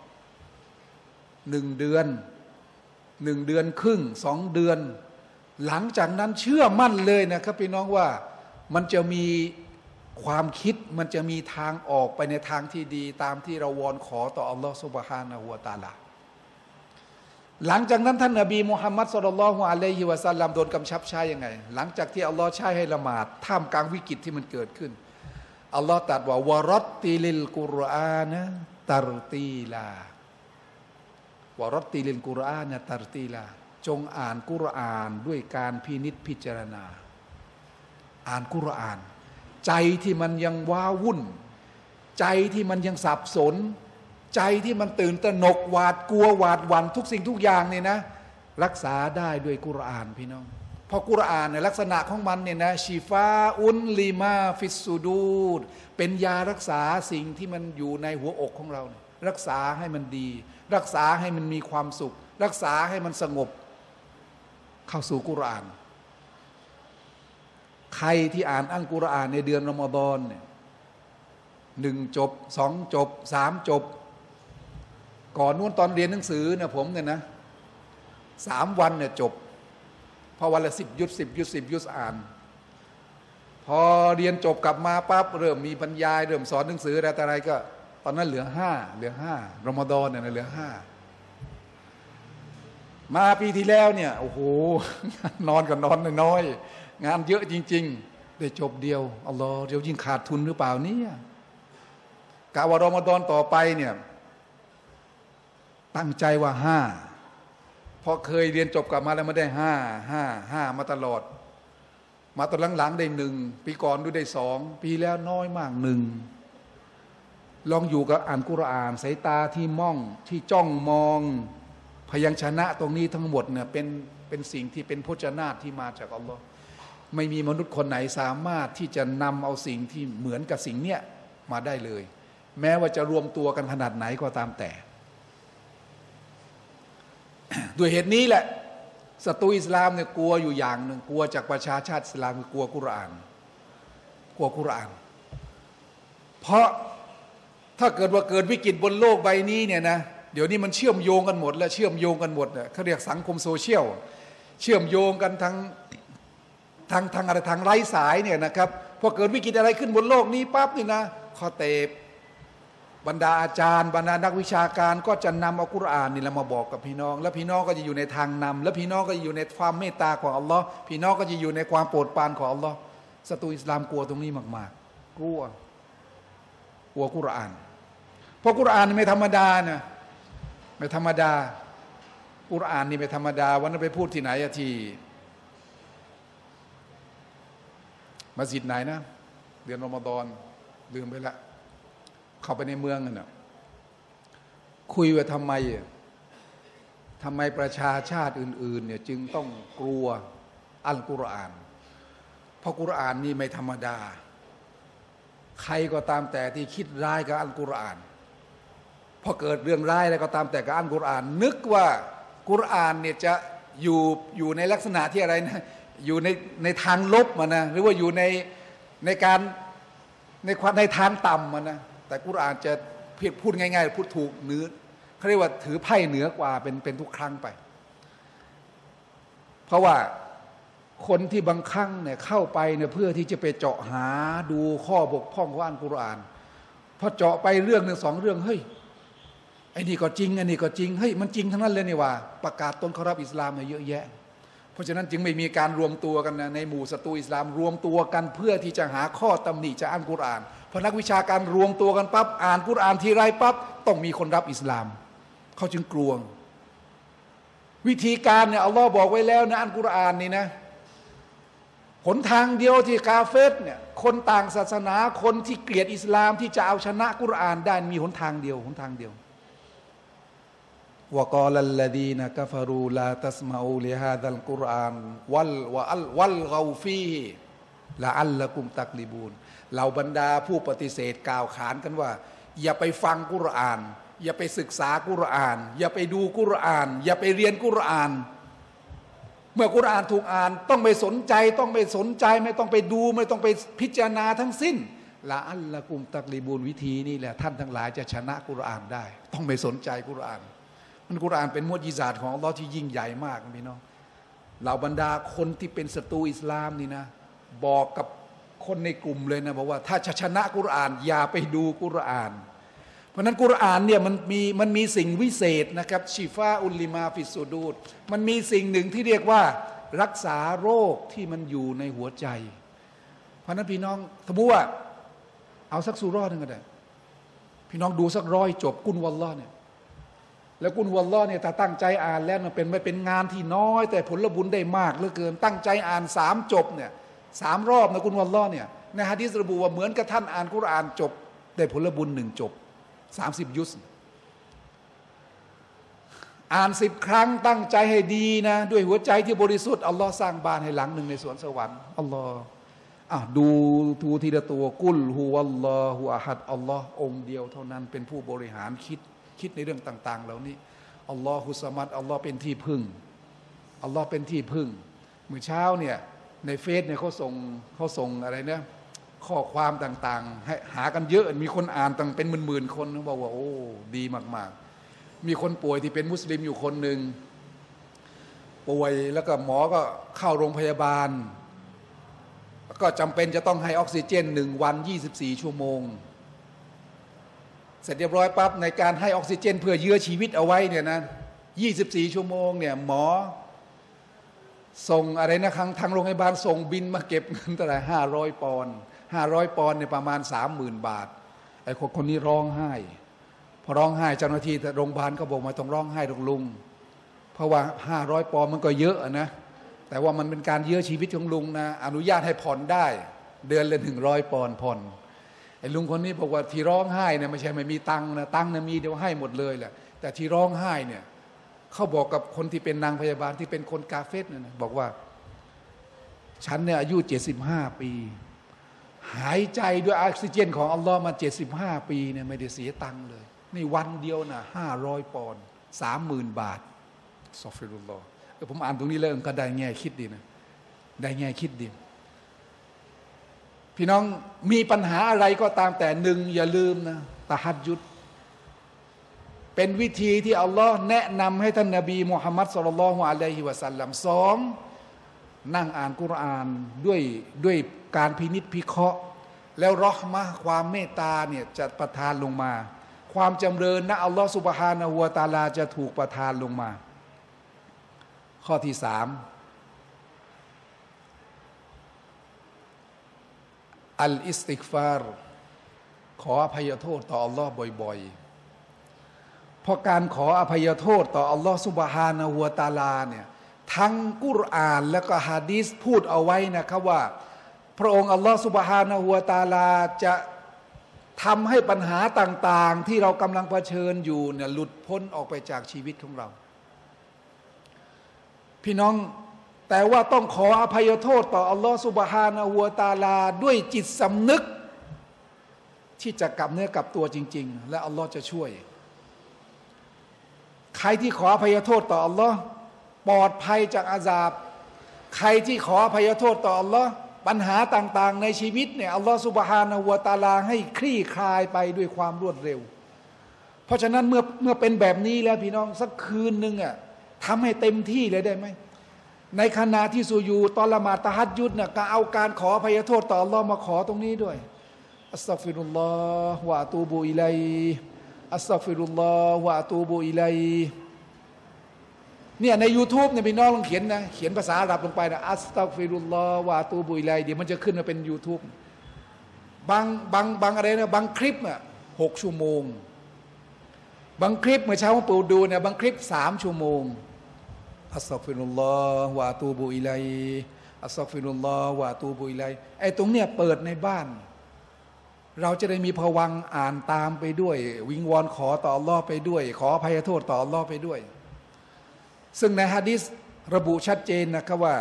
1 เดือน1 เดือนครึ่ง2 เดือนหลังจากนั้นเชื่อมั่นเลยนะครับพี่น้องว่ามันจะมีความคิดมันจะมีทางออกไปในทางที่ดีตามที่เราวอนขอต่ออัลลอฮฺซุบฮานะฮูวะตะอาลาหลังจากนั้นท่านนบีมุฮัมมัดศ็อลลัลลอฮุอะลัยฮิวะซัลลัมโดนกำชับใช้ยังไงหลังจากที่อัลลอฮ์ใช้ให้ละหมาดท่ามกลางวิกฤตที่มันเกิดขึ้นอัลลอฮ์ตรัสว่าวะรัตติลิลกุรอานะตัรตีลาวะรัตติลิลกุรอานะตัรตีลาจงอ่านกุรอานด้วยการพินิจพิจารณาอ่านกุรอานใจที่มันยังว้าวุ่นใจที่มันยังสับสนใจที่มันตื่นตระหนกหวาดกลัวหวาดหวั่นทุกสิ่งทุกอย่างเนี่ยนะรักษาได้ด้วยกุรอานพี่น้องเพราะกุรอานในลักษณะของมันเนี่ยนะชีฟาอุนลิมาฟิสซูดูดเป็นยารักษาสิ่งที่มันอยู่ในหัวอกของเรารักษาให้มันดีรักษาให้มันมีความสุขรักษาให้มันสงบเข้าสู่กุรอานใครที่อ่านอัลกุรอานในเดือนรอมฎอนเนี่ย1 จบ 2 จบ 3 จบก่อนนู้นตอนเรียนหนังสือเนี่ยผมเนี่ยนะ3 วันเนี่ยจบพอวันละ10 ยุสอ่านพอเรียนจบกลับมาปั๊บเริ่มมีบรรยายเริ่มสอนหนังสืออะไรก็ตอนนั้นเหลือ5รอมฎอนเนี่ยเหลือ5มาปีที่แล้วเนี่ยโอ้โหนอนกับนอนน้อยงานเยอะจริงๆได้จบเดียวอัลลอฮ์เดี๋ยวยิ่งขาดทุนหรือเปล่าเนี่ยกะว่ารอมฎอนต่อไปเนี่ยตั้งใจว่า5พพอเคยเรียนจบกลับมาแล้วไม่ได้ห้ามาตลอดมาตอนหลังๆได้1ปีก่อนดูได้2ปีแล้วน้อยมาก1ลองอยู่กับอ่านกุรอานสายตาที่มองที่จ้องมองพยัญชนะตรงนี้ทั้งหมดเนี่ยเป็นสิ่งที่เป็นพจนาตที่มาจากอัลลอฮ์ไม่มีมนุษย์คนไหนสามารถที่จะนำเอาสิ่งที่เหมือนกับสิ่งเนี้ยมาได้เลยแม้ว่าจะรวมตัวกันขนาดไหนก็ตามแต่ ด้วยเหตุนี้แหละศัตรูอิสลามเนี่ยกลัวอยู่อย่างหนึ่งกลัวจากประชาชาติอิสลามคือกลัวกุรอานเพราะถ้าเกิดว่าเกิดวิกฤตบนโลกใบนี้เนี่ยนะเดี๋ยวนี้มันเชื่อมโยงกันหมดแล้วเชื่อมโยงกันหมดเขาเรียกสังคมโซเชียลเชื่อมโยงกันทั้งอะไรทางไร้สายเนี่ยนะครับพอเกิดวิกฤตอะไรขึ้นบนโลกนี้ปั๊บนี่นะคอเตบบรรดาอาจารย์บรรดานักวิชาการก็จะนำอัลกุรอานนี่แหละมาบอกกับพี่น้องแล้วพี่น้องก็จะอยู่ในทางนำแล้วพี่น้องก็จะอยู่ในความเมตตาของอัลลอฮ์พี่น้องก็จะอยู่ในความโปรดปรานของอัลลอฮ์ศัตรูอิสลามกลัวตรงนี้มากๆกลัวกุรอานเพราะกุรอานนี่ไม่ธรรมดานะไม่ธรรมดากุรอานนี่ไม่ธรรมดาวันนั้นไปพูดที่ไหนที่มัสยิดไหนนะเดือนรอมฎอนลืมไปละเข้าไปในเมืองนั่นน่ะคุยว่าทำไมประชาชาติอื่นๆเนี่ยจึงต้องกลัวอัลกุรอานเพราะกุรอานนี่ไม่ธรรมดาใครก็ตามแต่ที่คิดร้ายกับอัลกุรอานพอเกิดเรื่องร้ายอะไรก็ตามแต่กับอัลกุรอานนึกว่ากุรอานเนี่ยจะอยู่ในลักษณะที่อะไรนะอยู่ในทางลบมานะหรือว่าอยู่ในการในทางต่ำมานะแต่กุรอานจะพูดง่ายๆพูดถูกเนื้อเขาเรียกว่าถือไพ่เหนือกว่าเป็นทุกครั้งไปเพราะว่าคนที่บางครั้งเนี่ยเข้าไปเนี่ยเพื่อที่จะไปเจาะหาดูข้อบกพร่องของอัลกุรอานพอเจาะไปเรื่องหนึ่ง2เรื่องเฮ้ยไอ้นี่ก็จริงไอ้นี่ก็จริงเฮ้ยมันจริงทั้งนั้นเลยนี่ว่าประกาศตนเคารพอิสลามเนี่ยเยอะแยะเพราะฉะนั้นจึงไม่มีการรวมตัวกันนะในหมู่ศัตรูอิสลามรวมตัวกันเพื่อที่จะหาข้อตำหนิจากอัลกุรอานพอนักวิชาการรวมตัวกันปั๊บอ่านกุรอานทีไรปั๊บต้องมีคนรับอิสลามเขาจึงกลัววิธีการเนี่ยอัลลอฮ์บอกไว้แล้วนะอัลกุรอานนี่นะหนทางเดียวที่กาเฟรเนี่ยคนต่างศาสนาคนที่เกลียดอิสลามที่จะเอาชนะกุรอานได้มีหนทางเดียววะกอลัลลดีนกัฟรูลาตัสมาอูลิฮาซัลกุรอานวัลกอฟีฮิละอัลละกุมตักลิบูนเหล่าบรรดาผู้ปฏิเสธกล่าวขานกันว่าอย่าไปฟังกุรอานอย่าไปศึกษากุรอานอย่าไปดูกุรอานอย่าไปเรียนกุรอานเมื่อกุรอานถูกอ่านต้องไม่สนใจไม่ต้องไปดูไม่ต้องไปพิจารณาทั้งสิ้นละอัลละกุมตักลิบูนวิธีนี่แหละท่านทั้งหลายจะชนะกุรอานได้ต้องไม่สนใจกุรอานมันกุรอานเป็นมุอ์ญิซาตของอัลเลาะห์ที่ยิ่งใหญ่มากพี่น้องเหล่าบรรดาคนที่เป็นศัตรูอิสลามนี่นะบอกกับคนในกลุ่มเลยนะบอกว่าถ้าจะชนะกุรอานอย่าไปดูกุรอานเพราะนั้นกุรอานเนี่ยมันมีสิ่งวิเศษนะครับชิฟาอุลลิมาฟิสซูดูดมันมีสิ่งหนึ่งที่เรียกว่ารักษาโรคที่มันอยู่ในหัวใจเพราะนั้นพี่น้องสมมุติว่าเอาสักซูเราะห์นึงก็ได้พี่น้องดูสัก100จบกุลวัลลอฮ์เนี่ยแล้วกุลวัลลอฮ์เนี่ยถ้าตั้งใจอ่านแล้วมันเป็นงานที่น้อยแต่ผลบุญได้มากเหลือเกินตั้งใจอ่าน3จบเนี่ย3รอบนะกุลวัลลอฮ์เนี่ยในหะดีษระบุว่าเหมือนกับท่านอ่านกุรอานจบได้ผลบุญ1จบ30ยุสอ่าน10ครั้งตั้งใจให้ดีนะด้วยหัวใจที่บริสุทธิ์อัลลอฮ์สร้างบ้านให้หลังหนึ่งในสวนสวรรค์อัลลอฮ์ดูทีละตัวกุลฮุวัลลอฮุอะฮัดอัลลอฮ์องค์เดียวเท่านั้นเป็นผู้บริหารคิดในเรื่องต่างๆเหล่านี้อัลลอฮุสมัดอัลลอฮ์เป็นที่พึ่งอัลลอฮ์เป็นที่พึ่งมื้อเช้าเนี่ยในเฟซเนี่ยเขาส่งอะไรนะข้อความต่างๆให้หากันเยอะมีคนอ่านตั้งเป็นหมื่นๆคนเขาบอกว่าโอ้ดีมากๆมีคนป่วยที่เป็นมุสลิมอยู่คนหนึ่งป่วยแล้วก็หมอก็เข้าโรงพยาบาลก็จำเป็นจะต้องให้ออกซิเจน1วัน24ชั่วโมงเสร็จเรียบร้อยปั๊บในการให้ออกซิเจนเพื่อยื้อชีวิตเอาไว้เนี่ยนะ24ชั่วโมงเนี่ยหมอส่งอะไรนะทางโรงพยาบาลส่งบินมาเก็บเงินเท่าไหร่500 ปอนด์เนี่ยประมาณ 30,000 บาทไอ้คนนี้ร้องไห้พอร้องไห้เจ้าหน้าที่โรงพยาบาลก็บอกมาต้องร้องไห้ลุงเพราะว่า500 ปอนด์มันก็เยอะนะแต่ว่ามันเป็นการยื้อชีวิตของลุงนะอนุญาตให้ผ่อนได้เดือนละ100 ปอนด์ผ่อนไอ้ลุงคนนี้บอกว่าที่ร้องไห้เนี่ยไม่ใช่ไม่มีตังค์นะตังค์นะมีเดี๋ยวให้หมดเลยแหละแต่ที่ร้องไห้เนี่ยเขาบอกกับคนที่เป็นนางพยาบาลที่เป็นคนกาเฟสเนี่ยนะบอกว่าฉันเนี่ยอายุ75 ปีหายใจด้วยออกซิเจนของอัลลอฮ์มา75 ปีเนี่ยไม่ได้เสียตังค์เลยนี่วันเดียวนะ500 ปอนด์30,000 บาทซอฟิรุลลอฮ์ผมอ่านตรงนี้แล้วก็ได้แง่คิดดีนะได้แง่คิดดีพี่น้องมีปัญหาอะไรก็ตามแต่หนึ่งอย่าลืมนะตะฮัจญุดเป็นวิธีที่อัลลอฮ์แนะนำให้ท่านนบีมุฮัมมัดศ็อลลัลลอฮุอะลัยฮิวะซัลลัมสองนั่งอ่านกุรอานด้วยการพินิจพิเคราะห์แล้วเราะห์มะห์ความเมตตาเนี่ยจะประทานลงมาความจำเริญนะอัลลอฮ์ซุบฮานะฮูวะตะอาลาจะถูกประทานลงมาข้อที่3อัลอิสติกฟาร ขออภัยโทษต่ออัลลอฮ์บ่อยๆเพราะการขออภัยโทษต่ออัลลอฮ์ซุบฮานะฮูวะตะอาลาเนี่ยทั้งกุรอานและก็หะดีษพูดเอาไว้นะครับว่าพระองค์อัลลอฮ์ซุบฮานะฮูวะตะอาลาจะทำให้ปัญหาต่างๆที่เรากำลังเผชิญอยู่เนี่ยหลุดพ้นออกไปจากชีวิตของเราพี่น้องแต่ว่าต้องขออภัยโทษต่ออัลลอฮ์ซุบฮานะฮูวะตะอาลาด้วยจิตสำนึกที่จะกลับเนื้อกลับตัวจริงๆและอัลลอฮ์จะช่วยใครที่ขออภัยโทษต่ออัลลอฮ์ปลอดภัยจากอาซาบใครที่ขออภัยโทษต่ออัลลอฮ์ปัญหาต่างๆในชีวิตเนี่ยอัลลอฮ์ซุบฮานะฮูวะตะอาลาให้คลี่คลายไปด้วยความรวดเร็วเพราะฉะนั้นเมื่อเป็นแบบนี้แล้วพี่น้องสักคืนนึงอ่ะทำให้เต็มที่เลยได้ไหมในขณะที่สุญูตอนละหมาดตะฮัจญุดเนี่ยก็เอาการขออภัยโทษต่ออัลลอฮ์มาขอตรงนี้ด้วยอัสตัฆฟิรุลลอฮ์วะอะตูบุอิลัยอัสตัฆฟิรุลลอฮ์วะอะตูบุอิลัยเนี่ยใน YouTube เนี่ยพี่น้องลองเขียนนะเขียนภาษาอาหรับลงไปนะอัสตัฆฟิรุลลอฮ์วะอะตูบุอิลัยเดี๋ยวมันจะขึ้นมาเป็น YouTube บางอะไรนะบางคลิปอ่ะ6 ชั่วโมงบางคลิปเมื่อเช้าผมเปิดดูเนี่ยบางคลิป3 ชั่วโมงอัสตัฆฟิรุลลอฮ์วะอะตูบุอิลัยอัสตัฆฟิรุลลอฮ์วะอะตูบุอิลัยไอ้ตรงเนี้ยเปิดในบ้านเราจะได้มีภวังค์อ่านตามไปด้วยวิงวอนขอต่ออัลลอฮ์ไปด้วยขออภัยโทษต่ออัลลอฮ์ไปด้วยซึ่งในหะดีษระบุชัดเจนนะครับว่า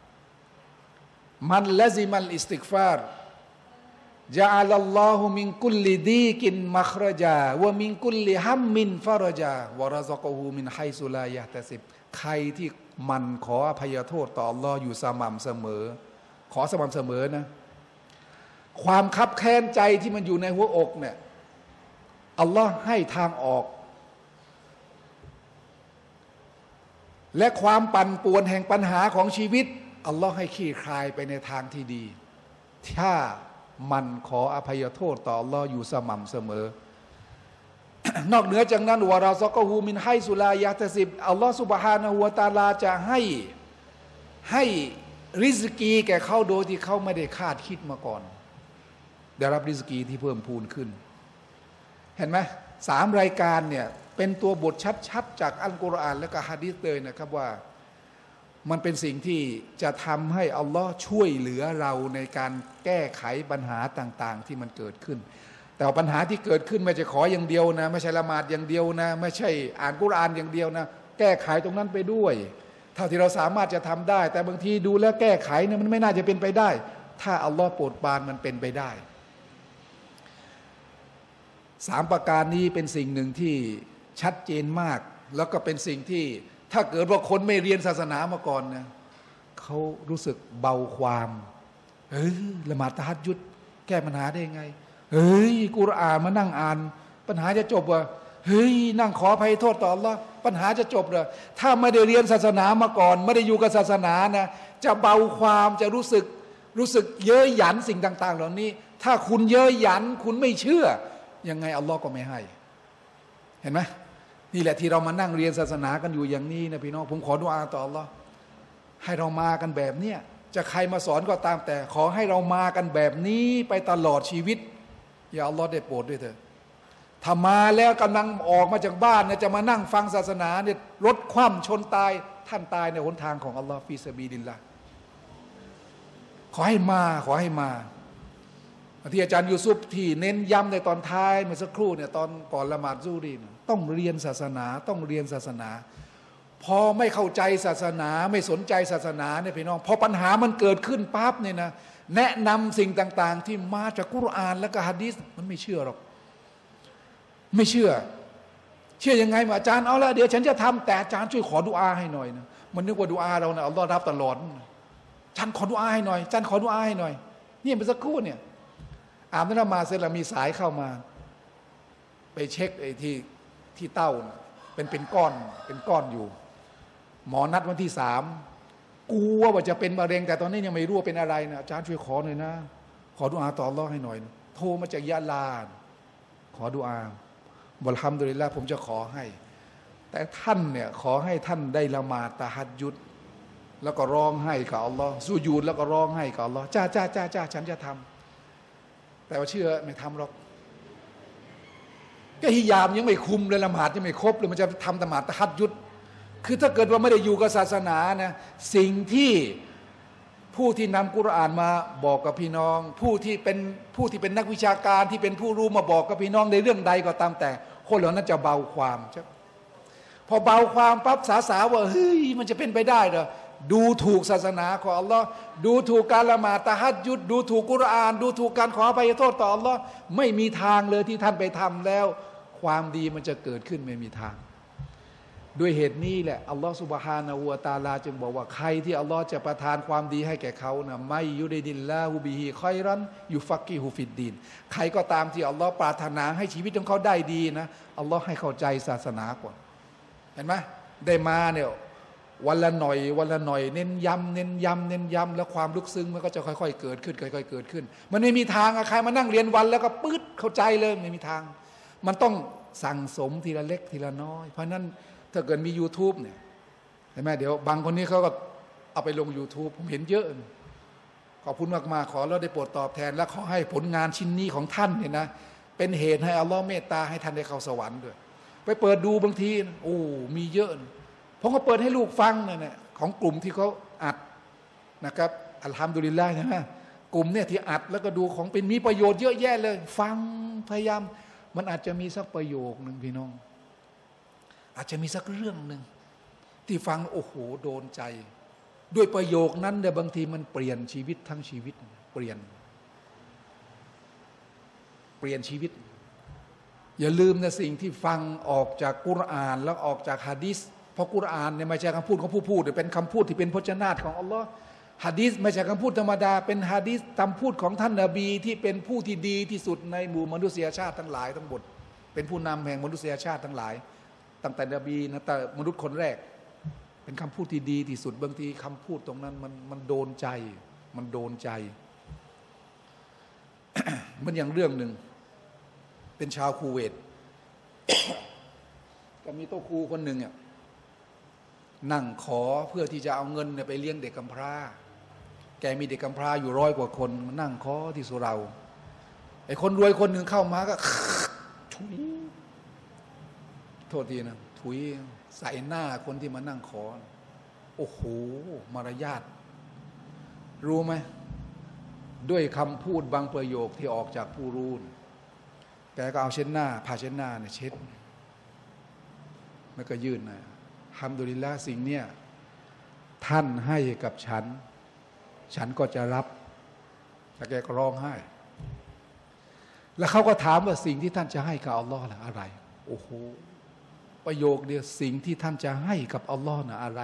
มันละซิมัลอิสติกฟารจาอัลลอฮุมินกุลลิดีกินมัครจาวะมินกุลลิฮัมมินฟารจาวะระซะกะฮูมินไฮซุลายะตะซิบใครที่มันขออภัยโทษต่ออัลลอฮ์อยู่สม่ำเสมอขอสม่ำเสมอนะความคับแค้นใจที่มันอยู่ในหัวอกเนี่ยอัลลอฮ์ให้ทางออกและความปั่นป่วนแห่งปัญหาของชีวิตอัลลอฮ์ให้คลี่คลายไปในทางที่ดีถ้ามันขออภัยโทษต่ออัลลอฮ์อยู่สม่ำเสมอ นอกเหนือจากนั้นวะเราซะกะฮูมินไฮซุลายะตะซิบอัลลอฮ์ซุบฮานะฮูวะตะอาลาจะให้ริซกีแก่เขาโดยที่เขาไม่ได้คาดคิดมาก่อนได้รับริซกีที่เพิ่มพูนขึ้นเห็นไหม3 รายการเนี่ยเป็นตัวบทชัดๆจากอัลกุรอานและก็หะดีษเลยนะครับว่ามันเป็นสิ่งที่จะทำให้อัลลอฮ์ช่วยเหลือเราในการแก้ไขปัญหาต่างๆที่มันเกิดขึ้นแต่ปัญหาที่เกิดขึ้นไม่ใช่ขออย่างเดียวนะไม่ใช่ละหมาดอย่างเดียวนะไม่ใช่อ่านกุรอานอย่างเดียวนะแก้ไขตรงนั้นไปด้วยเท่าที่เราสามารถจะทำได้แต่บางทีดูแล้วแก้ไขเนี่ยมันไม่น่าจะเป็นไปได้ถ้าอัลลอฮ์โปรดปรานมันเป็นไปได้3 ประการนี้เป็นสิ่งหนึ่งที่ชัดเจนมากแล้วก็เป็นสิ่งที่ถ้าเกิดว่าคนไม่เรียนศาสนามาก่อนนะเขารู้สึกเบาความละหมาดตะฮัจญุดแก้ปัญหาได้ยังไงกุรอานมานั่งอ่านปัญหาจะจบเหรอนั่งขออภัยโทษต่ออัลลอฮ์ปัญหาจะจบเหรอถ้าไม่ได้เรียนศาสนามาก่อนไม่ได้อยู่กับศาสนานะจะเบาความจะรู้สึกเย้ยหยันสิ่งต่างๆเหล่านี้ถ้าคุณเย้ยหยันคุณไม่เชื่อยังไงอัลลอฮ์ก็ไม่ให้เห็นไหมนี่แหละที่เรามานั่งเรียนศาสนากันอยู่อย่างนี้นะพี่น้องผมขอดุอาต่ออัลลอฮ์ให้เรามากันแบบเนี้ยจะใครมาสอนก็ตามแต่ขอให้เรามากันแบบนี้ไปตลอดชีวิตอย่าอัลลอฮ์ได้โปรดด้วยเถอะถ้ามาแล้วกำลังออกมาจากบ้านเนี่ยจะมานั่งฟังศาสนาเนี่ยรถคว่ำชนตายท่านตายในหนทางของอัลลอฮ์ฟีซะบีลิลลาห์ขอให้มาที่อาจารย์ยูซุฟที่เน้นย้ำในตอนท้ายเมื่อสักครู่เนี่ยตอนก่อนละหมาดซูรีต้องเรียนศาสนาต้องเรียนศาสนาพอไม่เข้าใจศาสนาไม่สนใจศาสนาเนี่ยพี่น้องพอปัญหามันเกิดขึ้นปั๊บเนี่ยนะแนะนำสิ่งต่างๆที่มาจากกุรอานและก็หะดีษมันไม่เชื่อหรอกไม่เชื่อยังไงอาจารย์เอาละเดี๋ยวฉันจะทำแต่อาจารย์ช่วยขอดุอาให้หน่อยนะมันนึกว่าดุอาเราเนี่ยอัลลอฮ์รับตลอดฉันขอดุอาให้หน่อยฉันขอดุอาให้หน่อยนี่เป็นสักครู่เนี่ยอาบน้ำมาเสร็จแล้วมีสายเข้ามาไปเช็คไอ้ที่เต้าเป็นก้อนอยู่หมอนัดวันที่3กลัวว่าจะเป็นมะเร็งแต่ตอนนี้ยังไม่รู้ว่าเป็นอะไรนะอาจารย์ช่วยขอหน่อยนะขอดุอาต่ออัลเลาะห์ให้หน่อยนะโทรมาจากยะลาขอดุอาอัลฮัมดุลิลละห์ผมจะขอให้แต่ท่านเนี่ยขอให้ท่านได้ละหมาดตะฮัจญุดแล้วก็ร้องไห้กับอัลลอฮ์สุญูดแล้วก็ร้องไห้กับอัลลอฮ์จ้าฉันจะทำแต่ว่าเชื่อไม่ทำหรอกก็ฮิญาบยังไม่คุมเลยละหมาดยังไม่ครบเลยมันจะทำละหมาดตะฮัจญุดคือถ้าเกิดว่าไม่ได้อยู่กับศาสนานะสิ่งที่ผู้ที่นำกุรอานมาบอกกับพี่น้องผู้ที่เป็นนักวิชาการที่เป็นผู้รู้มาบอกกับพี่น้องในเรื่องใดก็ตามแต่คนเหล่านั้นจะเบาความใช่พอเบาความปั๊บสาวว่าเฮ้ยมันจะเป็นไปได้เหรอดูถูกศาสนาของอัลลอฮ์ดูถูกการละหมาดตะฮัจญุดดูถูกกุรอานดูถูกการขออภัยโทษต่ออัลลอฮ์ไม่มีทางเลยที่ท่านไปทำแล้วความดีมันจะเกิดขึ้นไม่มีทางด้วยเหตุนี้แหละอัลลอฮฺซุบฮานะฮูวะตะอาลาจึงบอกว่าใครที่อัลลอฮฺจะประทานความดีให้แก่เขานะไม่ยุริดิลลาฮูบิฮิคอยรันยุฟักกิฮูฟิดดีนใครก็ตามที่อัลลอฮฺปรารถนาให้ชีวิตของเขาได้ดีนะอัลลอฮฺให้เข้าใจศาสนาก่อนเห็นไหมได้มาเนี่ยวันละหน่อยเน้นย้ำแล้วความลึกซึ้งมันก็จะค่อยๆเกิดขึ้นมันไม่มีทางใครมานั่งเรียนวันแล้วก็ปื๊ดเข้าใจเลยไม่มีทางมันต้องสั่งสมทีละเล็กทีละน้อยเพราะนั้นถ้าเกิดมี YouTube เนี่ยเห็นไหมเดี๋ยวบางคนนี้เขาก็เอาไปลง YouTube ผมเห็นเยอะขอบคุณมากๆขอเราได้โปรดตอบแทนและขอให้ผลงานชิ้นนี้ของท่านเนี่ยนะเป็นเหตุให้อัลลอฮ์เมตตาให้ท่านได้เข้าสวรรค์ด้วยไปเปิดดูบางทีโอ้มีเยอะผมก็เปิดให้ลูกฟังเนี่ยของกลุ่มที่เขาอัดนะครับอัลฮัมดุลิลลาห์นะฮะกลุ่มเนี่ยที่อัดแล้วก็ดูของเป็นมีประโยชน์เยอะแยะเลยฟังพยายามมันอาจจะมีสักประโยคนึงพี่น้องอาจจะมีสักเรื่องหนึ่งที่ฟังโอ้โหโดนใจด้วยประโยคนั้นเนี่ยบางทีมันเปลี่ยนชีวิตทั้งชีวิตเปลี่ยนชีวิตอย่าลืมนะสิ่งที่ฟังออกจากกุรอานแล้วออกจากหะดีษเพราะกุรอานเนี่ยไม่ใช่คำพูดของผู้พูดแต่เป็นคำพูดที่เป็นพจนาตของอัลลอฮ์หะดีษไม่ใช่คำพูดธรรมดาเป็นหะดีษคำพูดของท่านนบีที่เป็นผู้ที่ดีที่สุดในหมู่มนุษยชาติทั้งหลายทั้งหมดเป็นผู้นำแห่งมนุษยชาติทั้งหลายตั้งแต่นบีนะแต่มนุษย์คนแรกเป็นคำพูดที่ดีที่สุดบางทีคำพูดตรงนั้นมันโดนใจมันอย่างเรื่องหนึ่งเป็นชาวคูเวต ก็มีโต๊ะครูคนหนึ่งอ่ะนั่งขอเพื่อที่จะเอาเงินไปเลี้ยงเด็กกำพร้าแกมีเด็กกำพร้าอยู่100 กว่าคนมานั่งขอที่สุเราไอ้คนรวยคนหนึ่งเข้ามาก็ชุยโทษทีนะถุยใส่หน้าคนที่มานั่งขอโอ้โหมารยาทรู้ไหมด้วยคำพูดบางประโยคที่ออกจากผู้รู้แกก็เอาผ้าเช็ดหน้าเนี่ยเช็ดแล้วก็ยื่นนะฮัมดุลิลละห์สิ่งเนี้ยท่านให้กับฉันก็จะรับแล้วแกก็ร้องไห้แล้วเขาก็ถามว่าสิ่งที่ท่านจะให้กับอัลลอฮ์làอะไรโอ้โหประโยคเดียวสิ่งที่ท่านจะให้กับอัลลอฮ์น่ะอะไร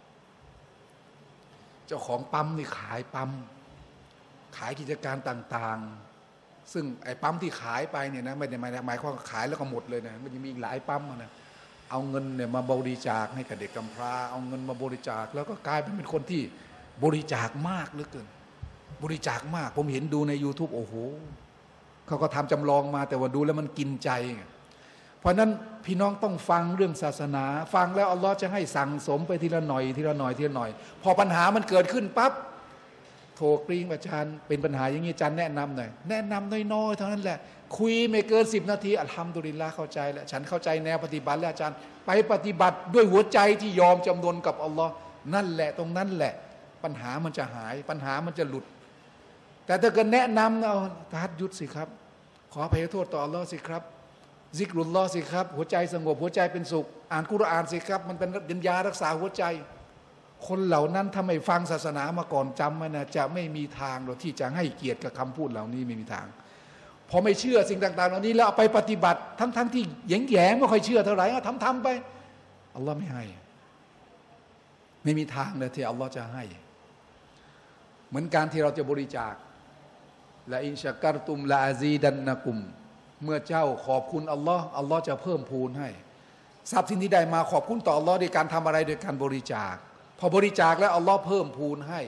เจ้าของปั๊มนี่ขายปั๊มขายกิจการต่างๆซึ่งไอ้ปั๊มที่ขายไปเนี่ยนะไม่ได้หมายความว่าขายแล้วก็หมดเลยนะมันจะมีอีกหลายปั๊มนะเอาเงินเนี่ยมาบริจาคให้กับเด็กกำพร้าเอาเงินมาบริจาคแล้วก็กลายเป็นคนที่บริจาคมากเหลือเกินบริจาคมากผมเห็นดูใน YouTube โอ้โหเขาก็ทำจำลองมาแต่ว่าดูแล้วมันกินใจเพราะนั้นพี่น้องต้องฟังเรื่องศาสนาฟังแล้วอัลลอฮ์จะให้สั่งสมไปทีละหน่อยพอปัญหามันเกิดขึ้นปั๊บโทรกริ้งอาจารย์เป็นปัญหาอย่างนี้อาจารย์แนะนำหน่อยแนะนำน้อยๆเท่านั้นแหละคุยไม่เกิน10 นาทีอัลฮัมดุลิลละห์เข้าใจแล้วฉันเข้าใจแนวปฏิบัติแล้วอาจารย์ไปปฏิบัติด้วยหัวใจที่ยอมจำนนกับอัลลอฮ์นั่นแหละตรงนั้นแหละปัญหามันจะหายปัญหามันจะหลุดแต่ถ้าเกิดแนะนำเอาตะฮัดยุดสิครับขออภัยโทษต่ออัลลอฮ์สิครับซิกรุลลอฮ์สิครับหัวใจสงบหัวใจเป็นสุขอ่านกุรอานสิครับมันเป็นยารักษาหัวใจคนเหล่านั้นถ้าไม่ฟังศาสนามาก่อนจำมันนะจะไม่มีทางหรอกที่จะให้เกียรติกับคำพูดเหล่านี้ไม่มีทางพอไม่เชื่อสิ่งต่างๆเหล่านี้แล้วเอาไปปฏิบัติทั้งที่แย้งไม่ค่อยเชื่อเท่าไหร่ทำไปอัลลอฮ์ไม่ให้ไม่มีทางเลยที่อัลลอฮ์จะให้เหมือนการที่เราจะบริจาคละอินชักรตุมละอาซีดันนะกุมเมื่อเจ้าขอบคุณอัลลอฮ์อัลลอฮ์จะเพิ่มพูนให้ทรัพย์สินที่ได้มาขอบคุณต่ออัลลอฮ์โดยการทำอะไรโดยการบริจาคพอบริจาคแล้วอัลลอฮ์เพิ่มพูนให้